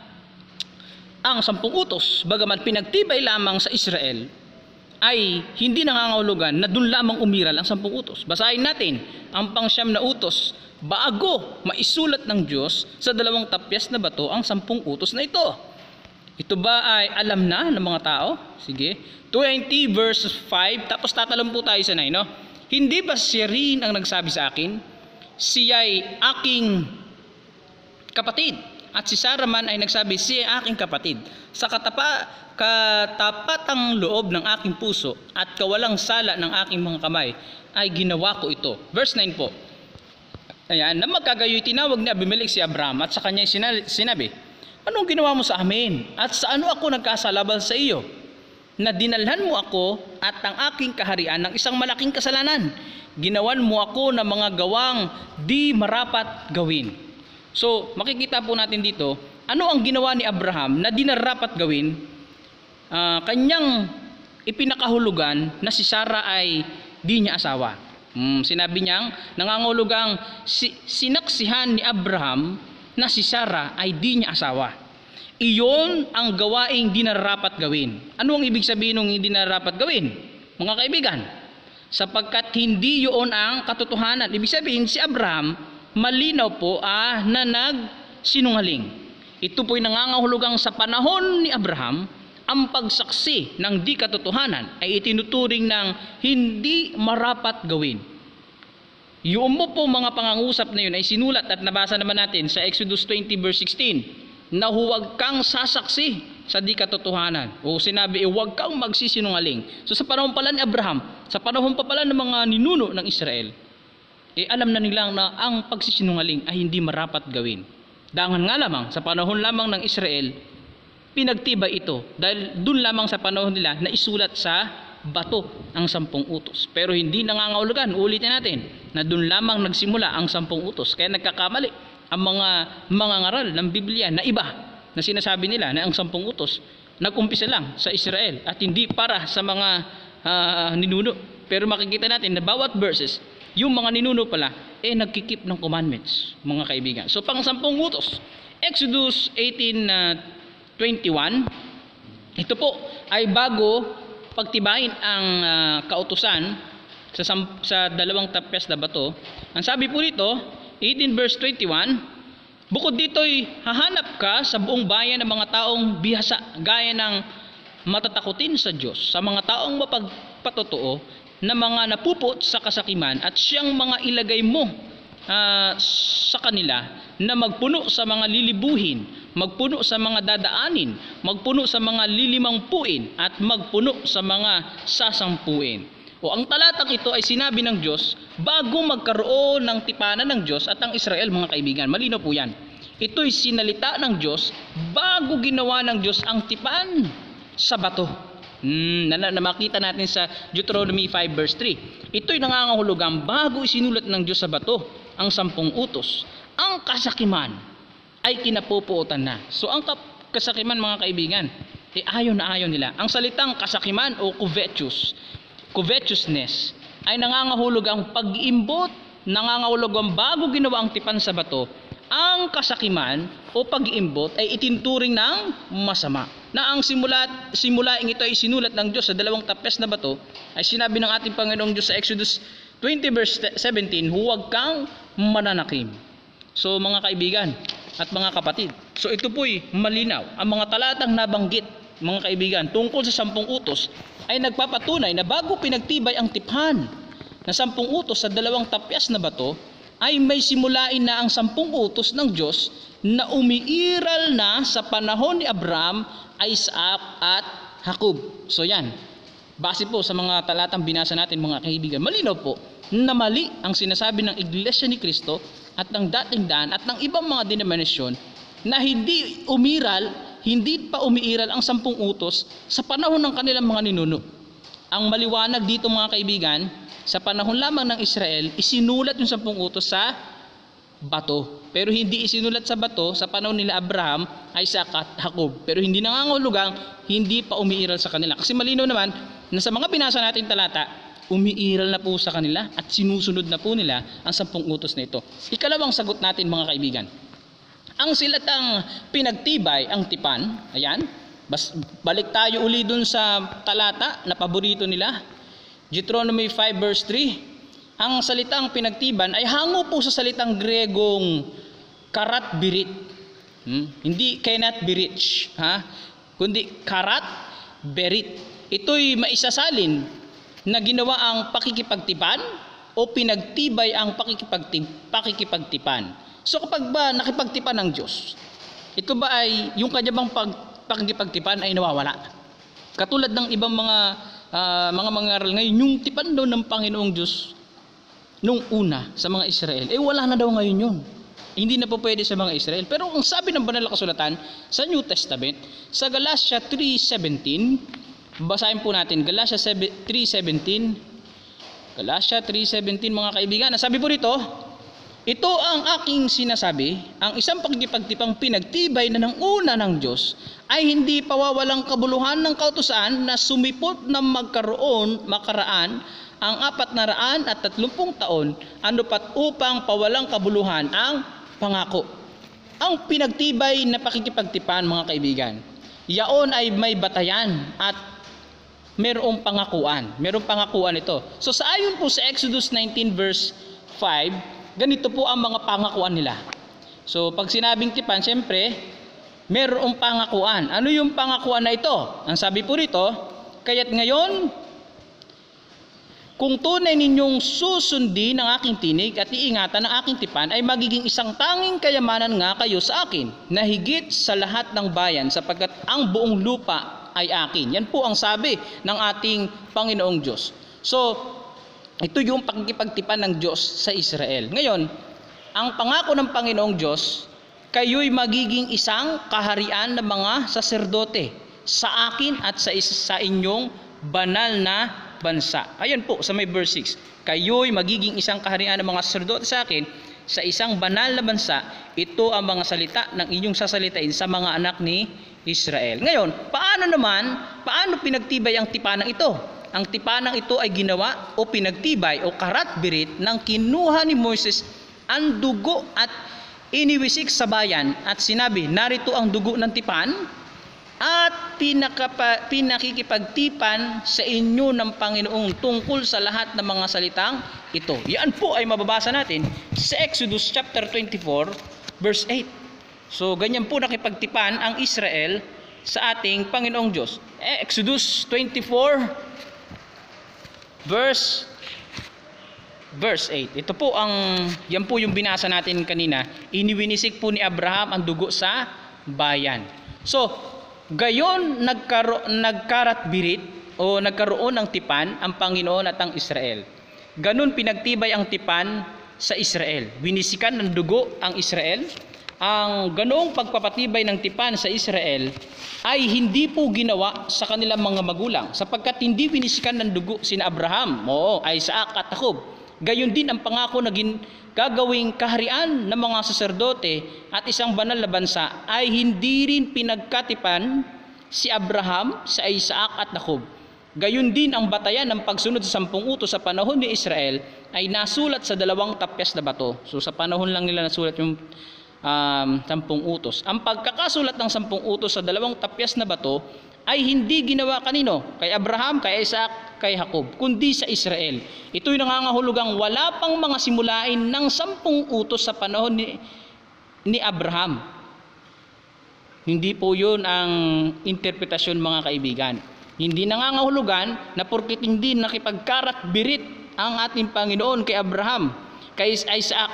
ang 10 utos, bagaman pinagtibay lamang sa Israel, ay hindi nangangahulugan na doon lamang umiral ang 10 utos. Basahin natin ang pang-siyam na utos bago maisulat ng Diyos sa 2 tapyas na bato ang 10 utos na ito. Ito ba ay alam na ng mga tao? Sige. 20 verse 5, tapos tatalon po tayo sa 9, no? Hindi ba siya rin ang nagsabi sa akin? Siya'y aking kapatid. At si Sarah man ay nagsabi, siya ay aking kapatid. Sa katapatang loob ng aking puso at kawalang sala ng aking mga kamay ay ginawa ko ito. Verse 9 po. Ayan, na magkagayoy tinawag ni Abimelech si Abraham at sa kanya sinabi, anong ginawa mo sa amin? At sa ano ako nagkasalabal sa iyo? Na dinalhan mo ako at ang aking kaharian ng isang malaking kasalanan. Ginawan mo ako ng mga gawang di marapat gawin. So, makikita po natin dito, ano ang ginawa ni Abraham na di narapat gawin? Kanyang ipinakahulugan na si Sarah ay di niya asawa. Sinabi niyang nangangahulugang sinaksihan ni Abraham na si Sarah ay di niya asawa. Iyon ang gawaing di nararapat gawin. Ano ang ibig sabihin ng hindi nararapat gawin? Mga kaibigan, sapagkat hindi yun ang katotohanan. Ibig sabihin si Abraham malinaw po na nagsinungaling. Ito po'y nangangahulugang sa panahon ni Abraham, ang pagsaksi ng di katotohanan ay itinuturing ng hindi marapat gawin. Yung mo po mga pangangusap na yun ay sinulat at nabasa naman natin sa Exodus 20 verse 16 na huwag kang sasaksi sa di katotohanan. O sinabi, huwag kang magsisinungaling. So sa panahon pala ni Abraham, sa panahon pa pala ng mga ninuno ng Israel, alam na nilang na ang pagsisinungaling ay hindi marapat gawin. Dangan nga lamang, sa panahon lamang ng Israel, pinagtibay ito dahil dun lamang sa panahon nila na isulat sa bato ang 10 utos. Pero hindi nangangahulugan, ulitin natin, na dun lamang nagsimula ang 10 utos. Kaya nagkakamali ang mga ngaral ng Biblia na iba na sinasabi nila na ang 10 utos nag-umpisa lang sa Israel at hindi para sa mga ninuno. Pero makikita natin na bawat verses, yung mga ninuno pala, nagkikip ng commandments, mga kaibigan. So, pang-sampung utos, Exodus 18:21, ito po ay bago pagtibayin ang kautusan sa dalawang tapyas na bato. Ang sabi po dito, 18 verse 21, bukod dito'y hahanap ka sa buong bayan ng mga taong bihasa, gaya ng matatakutin sa Diyos, sa mga taong mapagpatotoo, na mga napupot sa kasakiman, at siyang mga ilagay mo sa kanila na magpuno sa mga lilibuhin, magpuno sa mga dadaanin, magpuno sa mga lilimangpuin, at magpuno sa mga sasampuin. O ang talatang ito ay sinabi ng Diyos bago magkaroon ng tipanan ng Diyos at ang Israel, mga kaibigan. Malino po yan. Ito'y sinalita ng Diyos bago ginawa ng Diyos ang tipan sa bato. Na makita natin sa Deuteronomy 5 verse 3. Ito'y nangangahulugang bago isinulat ng Diyos sa bato ang 10 utos, ang kasakiman ay kinapupuotan na. So ang kasakiman, mga kaibigan, ayaw na ayaw nila. Ang salitang kasakiman o covetousness ay nangangahulugang pag-iimbot, nangangahulugang bago ginawa ang tipan sa bato, ang kasakiman o pag-iimbot ay itinturing ng masama. Na ang simulaing ito ay sinulat ng Diyos sa dalawang tapyas na bato, ay sinabi ng ating Panginoong Diyos sa Exodus 20 verse 17, huwag kang mananakim. So mga kaibigan at mga kapatid, so ito po'y malinaw. Ang mga talatang nabanggit, mga kaibigan, tungkol sa 10 utos ay nagpapatunay na bago pinagtibay ang tipan na 10 utos sa dalawang tapyas na bato, ay may simulain na ang 10 utos ng Diyos na umiiral na sa panahon ni Abraham, Isaac at Jacob. So yan, base po sa mga talatang binasa natin, mga kaibigan, malinaw po na mali ang sinasabi ng Iglesia ni Cristo at ng dating daan at ng ibang mga denominasyon na hindi pa umiiral ang 10 utos sa panahon ng kanilang mga ninuno. Ang maliwanag dito, mga kaibigan, sa panahon lamang ng Israel, isinulat yung 10 utos sa bato. Pero hindi isinulat sa bato sa panahon nila Abraham, Isaac at Jacob. Pero hindi nangangahulugang hindi pa umiiral sa kanila. Kasi malinaw naman na sa mga binasa nating talata, umiiral na po sa kanila at sinusunod na po nila ang 10 utos na ito. Ikalawang sagot natin, mga kaibigan. Ang silatang pinagtibay ang tipan, ayan, balik tayo uli dun sa talata na paborito nila, Deuteronomy 5 verse 3. Ang salitang pinagtiban ay hango po sa salitang Gregong karat birit. Hindi cannot be rich, kundi karat berit. Ito'y maisasalin na ginawa ang pakikipagtipan o pinagtibay ang pakikipagtipan. So kapag ba nakipagtipan ng Diyos, ito ba ay yung kanya bang pakikipagtipan ay nawawala? Katulad ng ibang mga mangaral ngayon, yung tipan daw ng Panginoong Diyos nung una sa mga Israel, wala na daw ngayon yun. Hindi na po pwede sa mga Israel. Pero ang sabi ng banal na kasulatan sa New Testament, sa Galatia 3:17, basahin po natin, Galatia 3:17, mga kaibigan, sabi po rito, ito ang aking sinasabi, ang isang pagkipagtipang pinagtibay na ng una ng Diyos ay hindi pawawalang kabuluhan ng kautusan na sumipot na makaraan ang 430 taon, anupat upang pawalang kabuluhan ang pangako. Ang pinagtibay na pakikipagtipan, mga kaibigan, yaon ay may batayan at mayroong pangakuan. Mayroong pangakuan ito. So sa ayon po sa Exodus 19 verse 5, ganito po ang mga pangakuan nila. So pag sinabing tipan, siyempre mayroong pangakuan. Ano yung pangakuan na ito? Ang sabi po rito, kaya't ngayon, kung tunay ninyong susundin ang aking tinig at iingatan ang aking tipan, ay magiging isang tanging kayamanan nga kayo sa akin, na higit sa lahat ng bayan, sapagkat ang buong lupa ay akin. Yan po ang sabi ng ating Panginoong Diyos. So, ito yung pakikipagtipan ng Diyos sa Israel. Ngayon, ang pangako ng Panginoong Diyos, kayo'y magiging isang kaharian ng mga saserdote sa akin at sa inyong banal na bansa. Ayan po sa may verse 6. Kayo'y magiging isang kaharian ng mga saserdote sa akin sa isang banal na bansa, ito ang mga salita ng inyong sasalitain sa mga anak ni Israel. Ngayon, paano pinagtibay ang tipanang ito? Ang tipanang ito ay ginawa o pinagtibay o karat-birit ng kinuha ni Moises ang dugo at iniwisik sa bayan at sinabi, narito ang dugo ng tipan at pinakikipagtipan sa inyo ng Panginoong tungkol sa lahat ng mga salitang ito. Yan po ay mababasa natin sa Exodus chapter 24 verse 8. So ganyan po nakipagtipan ang Israel sa ating Panginoong Diyos. Exodus 24 verse 8. Ito po yan po yung binasa natin kanina. Iniwinisik po ni Abraham ang dugo sa bayan. So, gayon nagkarat-birit o nagkaroon ng tipan ang Panginoon at ang Israel. Ganon pinagtibay ang tipan sa Israel. Winisikan ng dugo ang Israel. Ang ganong pagpapatibay ng tipan sa Israel ay hindi po ginawa sa kanilang mga magulang sapagkat hindi winisikan ng dugo sina Abraham, Isaac at Jacob. Gayon din ang pangako na gagawing kaharian ng mga saserdote at isang banal na bansa ay hindi rin pinagkatipan si Abraham sa Isaac at Jacob. Gayon din ang batayan ng pagsunod sa 10 utos sa panahon ni Israel ay nasulat sa 2 tapyas na bato. So sa panahon lang nila nasulat yung 10 utos. Ang pagkakasulat ng 10 utos sa 2 tapyas na bato ay hindi ginawa kanino? Kay Abraham, kay Isaac, kay Jacob, kundi sa Israel. Ito'y nangangahulugang wala pang mga simulain ng 10 utos sa panahon ni Abraham. Hindi po yun ang interpretasyon mga kaibigan. Hindi nangangahulugan na porkit hindi nakipagkarat-birit ang ating Panginoon kay Abraham, kay Isaac,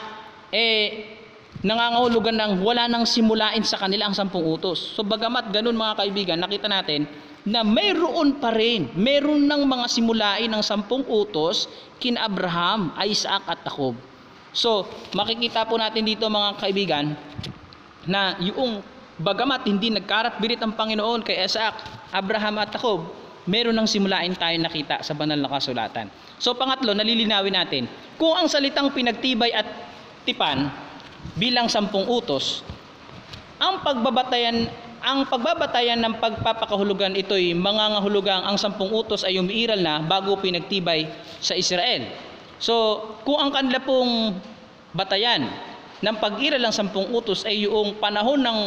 nangangahulugan ng wala nang simulain sa kanila ang 10 utos. So bagamat ganun mga kaibigan, nakita natin na meron ng mga simulain ng 10 utos kina Abraham, Isaac at Jacob. So makikita po natin dito mga kaibigan na yung bagamat hindi nagkarat-birit ang Panginoon kay Isaac, Abraham at Jacob, meron ng simulain tayo nakita sa banal na kasulatan. So pangatlo, nalilinawin natin, kung ang salitang pinagtibay at tipan bilang 10 utos, ang pagbabatayan ng pagpapakahulugan ito'y mangangahulugang ang 10 utos ay umiiral na bago pinagtibay sa Israel. So kung ang kanila pong batayan ng pag-iral ng 10 utos ay yung panahon ng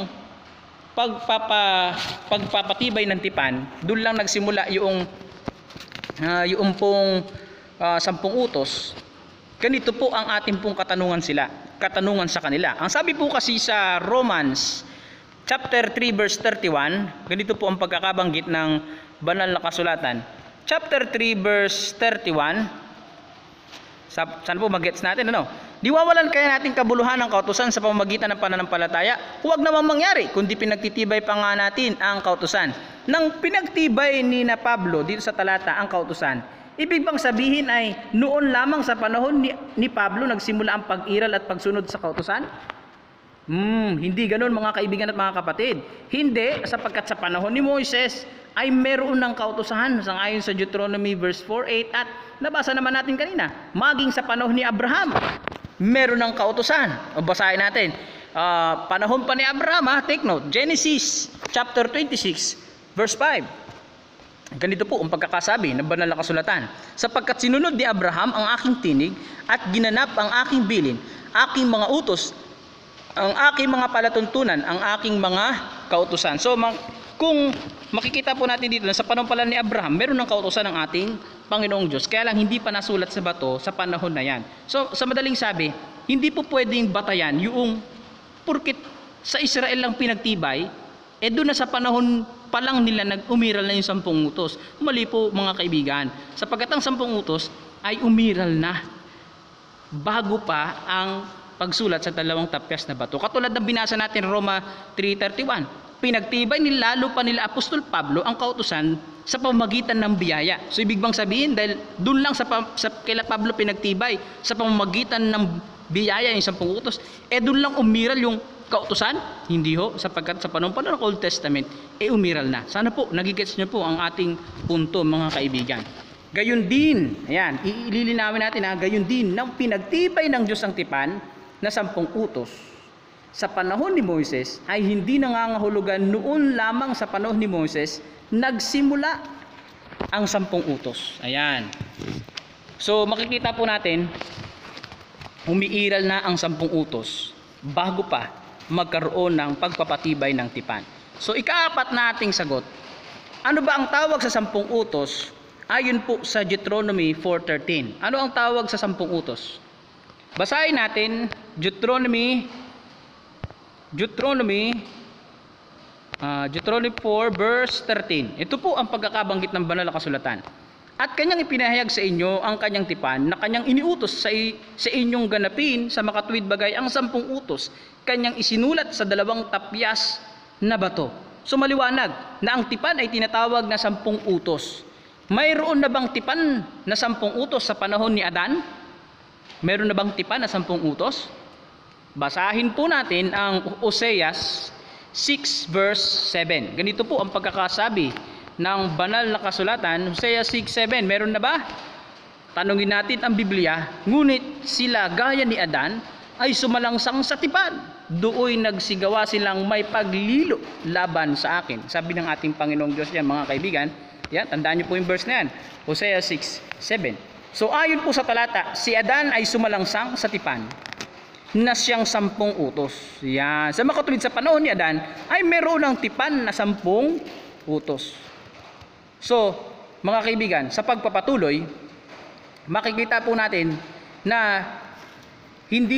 pagpapatibay ng tipan, doon lang nagsimula yung pong 10 utos. Ganito po ang ating pong katanungan sa kanila. Ang sabi po kasi sa Romans chapter 3 verse 31, ganito po ang pagkakabanggit ng banal na kasulatan. Chapter 3 verse 31, saan po mag-gets natin? Diwawalan kaya natin kabuluhan ng kautusan sa pamamagitan ng pananampalataya? Huwag namang mangyari, kundi pinagtitibay pa nga natin ang kautusan. Nang pinagtibay ni na Pablo dito sa talata ang kautusan, ibig bang sabihin ay noon lamang sa panahon ni Pablo nagsimula ang pag-iral at pagsunod sa kautusan? Hindi ganoon mga kaibigan at mga kapatid. Hindi, sapagkat sa panahon ni Moises ay meron ng kautusan sangayon sa Deuteronomy verse 4:8 at nabasa naman natin kanina, maging sa panahon ni Abraham meron ng kautusan. O basahin natin. Panahon pa ni Abraham, take note, Genesis chapter 26 verse 5. Ganito po ang pagkakasabi ng banal na kasulatan. Sapagkat sinunod ni Abraham ang aking tinig at ginanap ang aking bilin, aking mga utos, ang aking mga palatuntunan, ang aking mga kautusan. So kung makikita po natin dito na sa panahon pala ni Abraham, meron ng kautusan ng ating Panginoong Diyos. Kaya lang hindi pa nasulat sa bato sa panahon na yan. So sa madaling sabi, hindi po pwedeng batayan yung purkit sa Israel lang pinagtibay, doon na sa panahon pa lang nila nag-umiral na yung 10 utos. Mali po mga kaibigan, sapagkat ang 10 utos ay umiral na bago pa ang pagsulat sa 2 tapyas na bato. Katulad ng binasa natin Roma 3:31, pinagtibay lalo pa nila Apostol Pablo ang kautusan sa pamamagitan ng biyaya. So ibig bang sabihin dahil doon lang sa kila Pablo pinagtibay sa pamamagitan ng biyaya yung 10 utos, doon lang umiral yung kautusan? Hindi ho, sapagkat sa panahon pa ng Old Testament umiral na. Sana po nagigets niyo po ang ating punto mga kaibigan. Gayon din, ayan, ililinawin natin gayon din nang pinagtibay ng Diyos ang tipan na 10 utos sa panahon ni Moises ay hindi nangangahulugan noon lamang sa panahon ni Moises nagsimula ang 10 utos. Ayan. So makikita po natin umiiral na ang 10 utos bago pa magkaroon ng pagpapatibay ng tipan. So ikaapat na ating sagot, ano ba ang tawag sa 10 utos? Ayon po sa Deuteronomy 4:13. Ano ang tawag sa 10 utos? Basahin natin Deuteronomy 4 verse 13. Ito po ang pagkakabanggit ng banal na kasulatan. At kanyang ipinahayag sa inyo ang kanyang tipan na kanyang iniutos sa inyong ganapin sa makatuwid bagay ang 10 utos. Kanyang isinulat sa 2 tapyas na bato. So maliwanag na ang tipan ay tinatawag na 10 utos. Mayroon na bang tipan na 10 utos sa panahon ni Adan? Mayroon na bang tipan na 10 utos? Basahin po natin ang Oseas 6 verse 7. Ganito po ang pagkakasabi ng banal na kasulatan. Oseas 6:7. Meron na ba? Tanungin natin ang Biblia. Ngunit sila gaya ni Adan ay sumalangsang sa tipan. Dooy nagsigawa silang may paglilo laban sa akin. Sabi ng ating Panginoong Diyos yan, mga kaibigan. Yan, tandaan niyo po yung verse na yan. Oseas 6:7. So ayon po sa talata, si Adan ay sumalangsang sa tipan na siyang 10 utos. Yan. Sa makatuwid sa panahon ni Adan ay meron ng tipan na 10 utos. So, mga kaibigan, sa pagpapatuloy, makikita po natin na hindi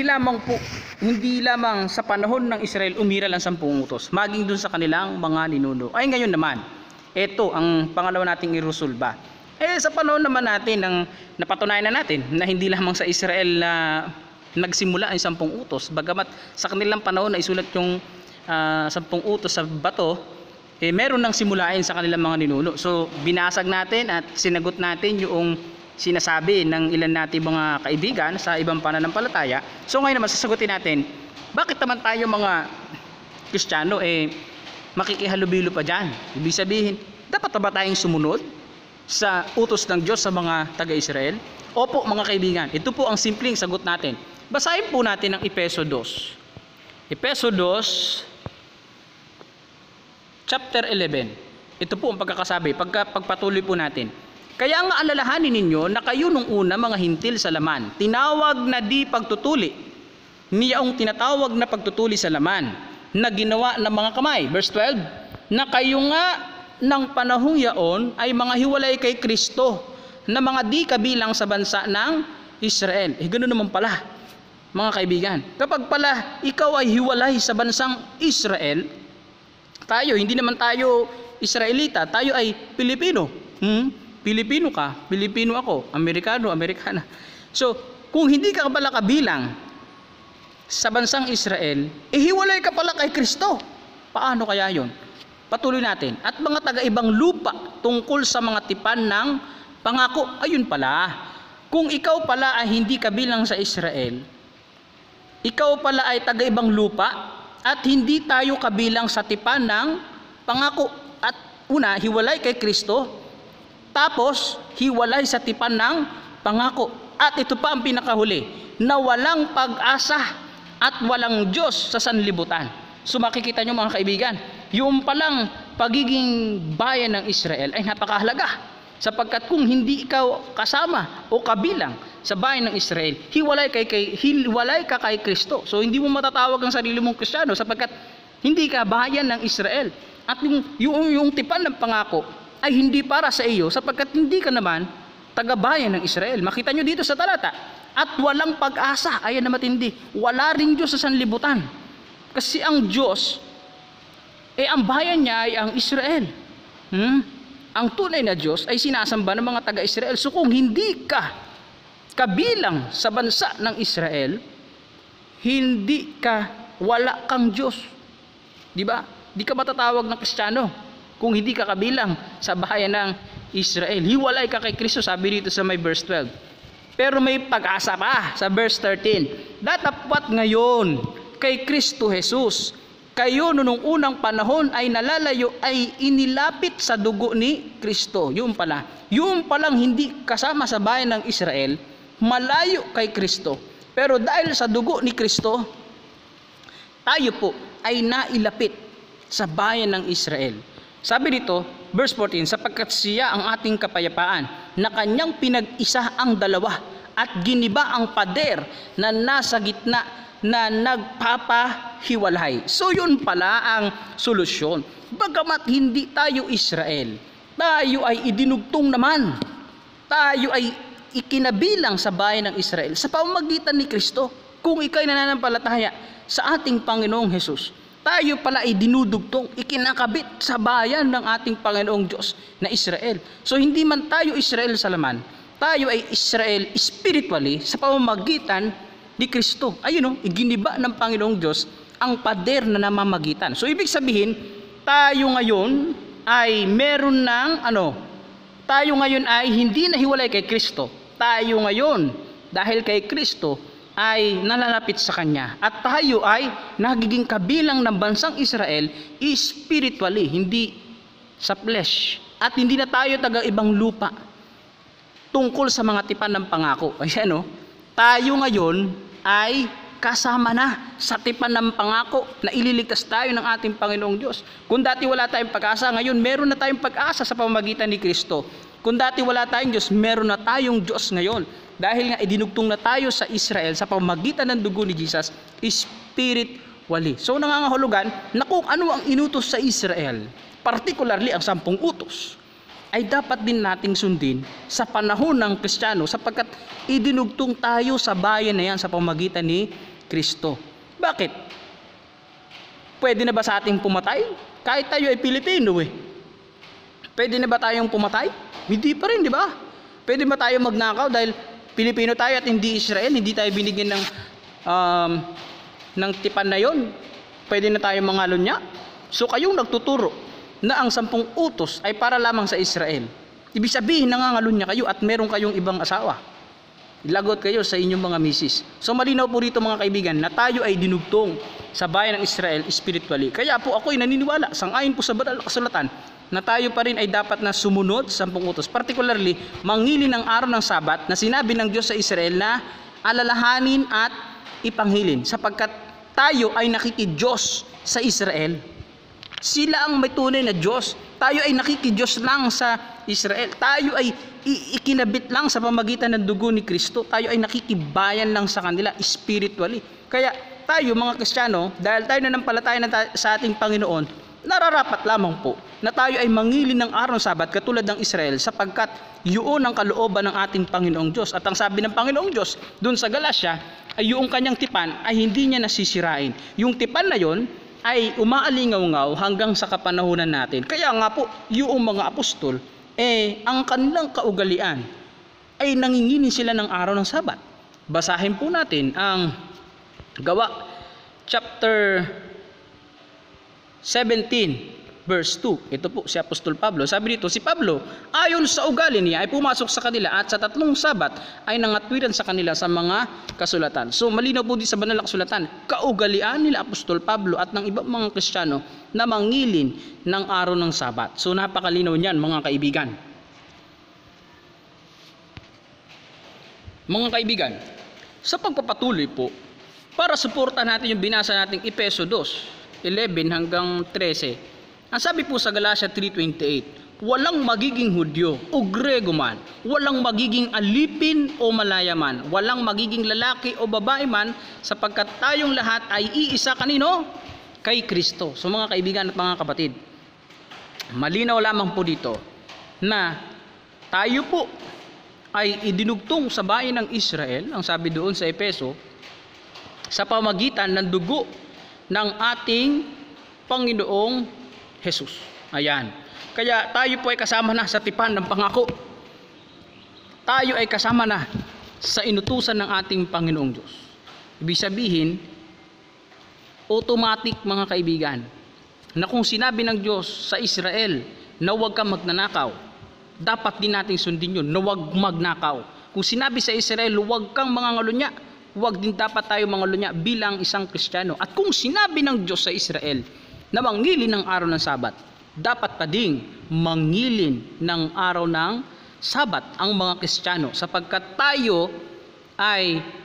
lamang sa panahon ng Israel umiral ang 10 utos, maging dun sa kanilang mga ninuno. Ay ngayon naman, ito ang pangalawa nating irusulba. Sa panahon naman natin napatunayan na natin na hindi lamang sa Israel na nagsimula ang 10 utos, bagamat sa kanilang panahon na isulat yung 10 utos sa bato, meron nang simulain sa kanilang mga ninuno. So binasag natin at sinagot natin yung sinasabi ng ilan nating mga kaibigan sa ibang pananampalataya. So ngayon naman sasagutin natin, bakit naman tayo mga Kristiyano makikihalubilo pa dyan? Ibig sabihin, dapat ba tayong sumunod sa utos ng Diyos sa mga taga-Israel? Opo mga kaibigan, ito po ang simpleng sagot natin. Basahin po natin ang Efeso 2. Efeso 2 chapter 11. Ito po ang pagkakasabi, pagpatuloy po natin. Kaya nga alalahanin ninyo na kayo nung una mga hintil sa laman, tinawag na di pagtutuli, niyaong tinatawag na pagtutuli sa laman, na ginawa ng mga kamay. Verse 12, na kayo nga ng panahong yaon ay mga hiwalay kay Kristo, na mga di kabilang sa bansa ng Israel. Ganoon naman pala, mga kaibigan. Kapag pala ikaw ay hiwalay sa bansang Israel, tayo, hindi naman tayo Israelita, tayo ay Pilipino. Pilipino ka, Pilipino ako, Amerikano, Amerikana. So, kung hindi ka pala kabilang sa bansang Israel, hiwalay ka pala kay Kristo. Paano kaya yon? Patuloy natin. At mga taga-ibang lupa tungkol sa mga tipan ng pangako. Ayun pala. Kung ikaw pala ay hindi kabilang sa Israel, ikaw pala ay taga-ibang lupa at hindi tayo kabilang sa tipan ng pangako. At una, hiwalay kay Kristo, tapos hiwalay sa tipan ng pangako. At ito pa ang pinakahuli, na walang pag-asa at walang Diyos sa sanlibutan. So makikita nyo mga kaibigan, yung palang pagiging bayan ng Israel ay napakahalaga. Sapagkat kung hindi ikaw kasama o kabilang sa bayan ng Israel, hiwalay ka kay Kristo. So hindi mo matatawag ang sarili mong Kristiyano sapagkat hindi ka bayan ng Israel. At yung tipan ng pangako ay hindi para sa iyo sapagkat hindi ka naman taga-bayan ng Israel. Makita nyo dito sa talata. At walang pag-asa, ayan na matindi. Wala ring Diyos sa sanlibutan. Kasi ang Diyos, ang bayan niya ay ang Israel. Ang tunay na Diyos ay sinasamba ng mga taga-Israel. So kung hindi ka kabilang sa bansa ng Israel, wala kang Diyos. Di ba? Di ka matatawag ng Kristiyano kung hindi ka kabilang sa bayan ng Israel. Hiwalay ka kay Kristo, sabi dito sa may verse 12. Pero may pag-asa pa sa verse 13. Datapat ngayon kay Kristo Jesus, kayo noong unang panahon ay nalalayo, ay inilapit sa dugo ni Kristo. Yung palang hindi kasama sa bayan ng Israel, malayo kay Kristo, Pero dahil sa dugo ni Kristo, tayo po ay nailapit sa bayan ng Israel. Sabi dito, verse 14, sapagkat siya ang ating kapayapaan, na kanyang pinag-isa ang dalawa, at giniba ang pader na nasa gitna na nagpapahiwalay. So yun pala ang solusyon. Bagamat hindi tayo Israel, tayo ay idinugtong naman. Tayo ay ikinabilang sa bayan ng Israel sa pamamagitan ni Kristo. Kung ikay nananampalataya sa ating Panginoong Hesus, tayo pala ay dinudugtong, ikinakabit sa bayan ng ating Panginoong Diyos na Israel. So hindi man tayo Israel sa laman, tayo ay Israel spiritually sa pamamagitan ni Kristo. Ayun, iginiba ng Panginoong Diyos ang pader na namamagitan. So ibig sabihin, tayo ngayon ay meron ng tayo ngayon ay hindi nahiwalay kay Kristo. Tayo ngayon, dahil kay Kristo, ay nalalapit sa Kanya. At tayo ay nagiging kabilang ng bansang Israel spiritually, hindi sa flesh. At hindi na tayo taga-ibang lupa tungkol sa mga tipan ng pangako. Ayan, tayo ngayon ay kasama na sa tipan ng pangako na ililigtas tayo ng ating Panginoong Diyos. Kung dati wala tayong pag-asa, ngayon meron na tayong pag-asa sa pamamagitan ni Kristo. Kung dati wala tayong Diyos, meron na tayong Diyos ngayon. Dahil nga idinugtong na tayo sa Israel sa pamamagitan ng dugo ni Jesus, spiritually. So nangangahulugan na kung ano ang inutos sa Israel, particularly ang 10 utos, ay dapat din nating sundin sa panahon ng Kristiyano sapagkat idinugtong tayo sa bayan na yan sa pamamagitan ni Kristo. Bakit? Pwede na ba sa ating pumatay? Kahit tayo ay Pilipino Pwede na ba tayong pumatay? Hindi pa rin, di ba? Pwede ba tayo magnakaw dahil Pilipino tayo at hindi Israel? Hindi tayo binigyan ng tipan na yon. Pwede na tayo mangalunya? So kayong nagtuturo na ang 10 utos ay para lamang sa Israel. Ibig sabihin, nangangalunya kayo at meron kayong ibang asawa. Lagot kayo sa inyong mga misis. So malinaw po rito mga kaibigan na tayo ay dinugtong sa bayan ng Israel spiritually. Kaya po ako ay naniniwala, sangayon po sa banal na kasulatan, na tayo pa rin ay dapat na sumunod sa 10 utos. Particularly, mangilin ang araw ng Sabat na sinabi ng Diyos sa Israel na alalahanin at ipanghilin. Sapagkat tayo ay nakikidiyos sa Israel. Sila ang may tunay na Diyos. Tayo ay nakikidiyos lang sa Israel. Tayo ay ikinabit lang sa pamamagitan ng dugo ni Kristo. Tayo ay nakikibayan lang sa kanila spiritually. Kaya tayo mga Kristiyano, dahil tayo nanampalataya sa ating Panginoon, nararapat lamang po na tayo ay mangilin ng araw ng Sabat katulad ng Israel sapagkat yun ang kalooban ng ating Panginoong Diyos. At ang sabi ng Panginoong Diyos doon sa Galatia ay yung kanyang tipan ay hindi niya nasisirain. Yung tipan na yon ay umaalingaw-ngaw hanggang sa kapanahunan natin. Kaya nga po, yung mga apostol, ang kanilang kaugalian ay nanginginin sila ng araw ng Sabat. Basahin po natin ang Gawa chapter 17 verse 2. Ito po si Apostol Pablo. Sabi dito, si Pablo ayon sa ugali niya ay pumasok sa kanila at sa 3 Sabat ay nangatwiran sa kanila sa mga kasulatan. So malinaw po din sa banal na kasulatan, kaugalian nila Apostol Pablo at ng ibang mga Kristiyano na mangilin ng araw ng Sabat. So napakalinaw niyan mga kaibigan. Mga kaibigan, sa pagpapatuloy po, para suportahan natin yung binasa nating Efeso 2:11 hanggang 13. Ang sabi po sa Galatia 3:28, walang magiging Hudyo o Grego man, walang magiging alipin o malaya man, walang magiging lalaki o babae man, sapagkat tayong lahat ay iisa kanino? Kay Kristo. So mga kaibigan at mga kapatid, malinaw lamang po dito na tayo po ay idinugtong sa bayan ng Israel, ang sabi doon sa Efeso, sa pamagitan ng dugo ng ating Panginoong Jesus. Ayan. Kaya tayo po ay kasama na sa tipan ng pangako. Tayo ay kasama na sa inutusan ng ating Panginoong Diyos. Ibig sabihin, automatic mga kaibigan, na kung sinabi ng Diyos sa Israel na huwag kang magnanakaw, dapat din natin sundin yun, na huwag magnakaw. Kung sinabi sa Israel, huwag kang mangangalunya, huwag din dapat tayo mangalunya bilang isang Kristiyano. At kung sinabi ng Diyos sa Israel na mangilin ng araw ng Sabat, dapat pa ding mangilin ng araw ng Sabat ang mga Kristiyano sapagkat tayo ay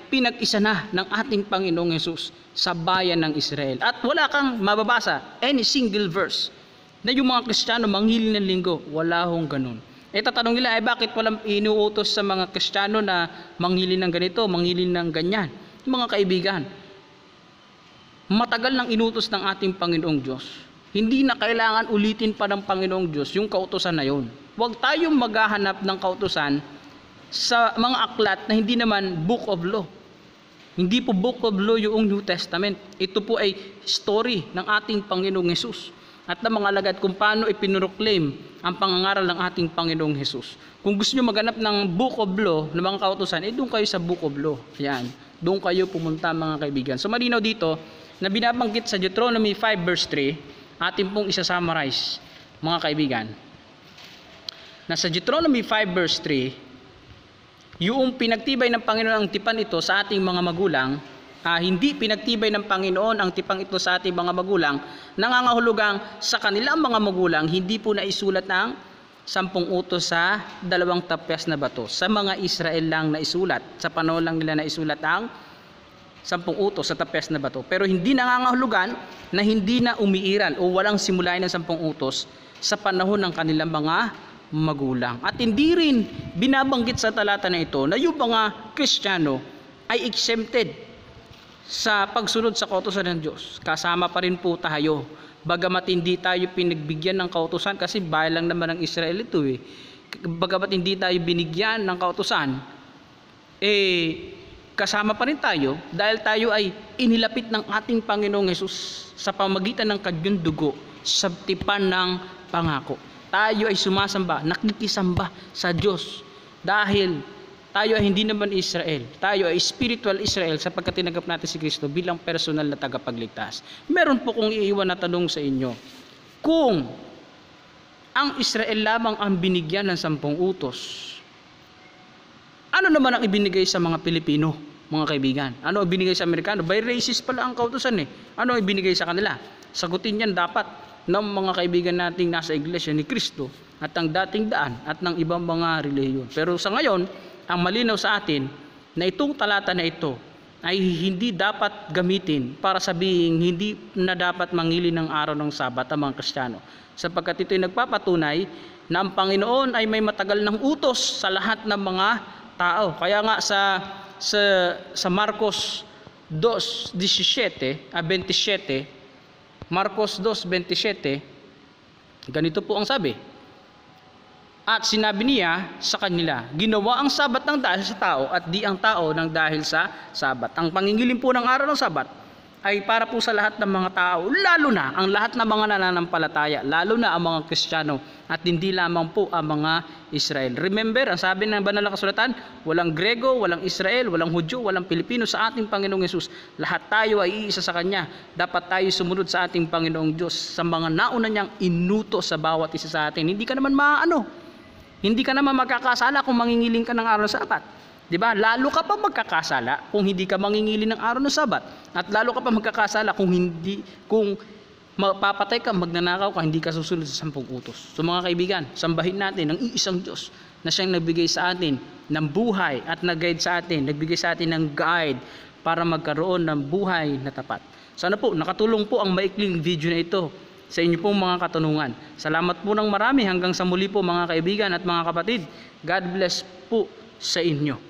pinag-isa na ng ating Panginoong Hesus sa bayan ng Israel. At wala kang mababasa any single verse na yung mga Kristiyano manghili ng linggo. Wala hong ganun. Tatanong nila, bakit walang inuutos sa mga Kristiyano na manghili ng ganito, manghili ng ganyan? Mga kaibigan, matagal nang inutos ng ating Panginoong Diyos. Hindi na kailangan ulitin pa ng Panginoong Diyos yung kautusan na yun. Huwag tayong maghahanap ng kautusan sa mga aklat na hindi naman book of law. Hindi po book of law yung New Testament. Ito po ay story ng ating Panginoong Hesus at ng mga alagad kung paano ipinroclaim ang pangangaral ng ating Panginoong Hesus. Kung gusto nyo maghanap ng book of law ng mga kautusan, doon kayo sa book of law. Yan. Doon kayo pumunta mga kaibigan. So malinaw dito na binabanggit sa Deuteronomy 5 verse 3, atin pong isa-summarize mga kaibigan. Nasa Deuteronomy 5 verse 3, yung pinagtibay ng Panginoon ang tipan ito sa ating mga magulang, hindi pinagtibay ng Panginoon ang tipang ito sa ating mga magulang, nangangahulugang sa kanilang mga magulang, hindi po naisulat ng 10 utos sa 2 tapyas na bato. Sa mga Israel lang naisulat, sa panahon lang nila naisulat ang 10 utos sa tapyas na bato. Pero hindi nangangahulugan na hindi na umiiral o walang simulain ng 10 utos sa panahon ng kanilang mga magulang. At hindi rin binabanggit sa talata na ito na yung mga Kristiyano ay exempted sa pagsunod sa kautusan ng Diyos. Kasama pa rin po tayo. Bagamat hindi tayo pinagbigyan ng kautusan, kasi bayan lang naman ng Israel ito Bagamat hindi tayo binigyan ng kautusan, kasama pa rin tayo dahil tayo ay inilapit ng ating Panginoong Hesus sa pamagitan ng kanyang dugo sa tipan ng pangako. Tayo ay sumasamba, nakikisamba sa Diyos dahil tayo ay hindi naman Israel. Tayo ay spiritual Israel sapagkat tinanggap natin si Kristo bilang personal na tagapagligtas. Meron po kong iiwan na tanong sa inyo. Kung ang Israel lamang ang binigyan ng 10 utos, ano naman ang ibinigay sa mga Pilipino, mga kaibigan? Ano ang ibinigay sa Amerikano? By racist pala ang kautusan Ano ang ibinigay sa kanila? Sagutin yan dapat ng mga kaibigan nating nasa iglesia ni Kristo at ang dating daan at ng ibang mga relihiyon. Pero sa ngayon, ang malinaw sa atin na itong talata na ito ay hindi dapat gamitin para sabihin hindi na dapat manghili ng araw ng Sabat ang mga Kristiyano. Sapagkat ito ay nagpapatunay na ang Panginoon ay may matagal ng utos sa lahat ng mga tao. Kaya nga sa Marcos 2:27, Marcos 2:27, ganito po ang sabi. At sinabi niya sa kanila, ginawa ang Sabat ng dahil sa tao at di ang tao ng dahil sa Sabat. Ang pangingilim po ng araw ng Sabat ay para po sa lahat ng mga tao, lalo na ang lahat ng mga nananampalataya, lalo na ang mga Kristiyano at hindi lamang po ang mga Israel. Remember, ang sabi ng banal na kasulatan, walang Grego, walang Israel, walang Hudyo, walang Pilipino sa ating Panginoong Hesus. Lahat tayo ay iisa sa Kanya. Dapat tayo sumunod sa ating Panginoong Diyos sa mga nauna niyang inuto sa bawat isa sa atin. Hindi ka naman hindi ka naman magkakasala kung mangingiling ka ng araw ng Sabat. Diba? Lalo ka pa magkakasala kung hindi ka mangingili ng araw ng Sabat. At lalo ka pa magkakasala kung mapapatay ka, magnanakaw ka, hindi ka susunod sa 10 utos. So mga kaibigan, sambahin natin ang iisang Diyos na siyang nagbigay sa atin ng buhay at nag-guide sa atin, nagbigay sa atin ng guide para magkaroon ng buhay na tapat. Sana po, nakatulong po ang maikling video na ito sa inyo pong mga katanungan. Salamat po ng marami hanggang sa muli po mga kaibigan at mga kapatid. God bless po sa inyo.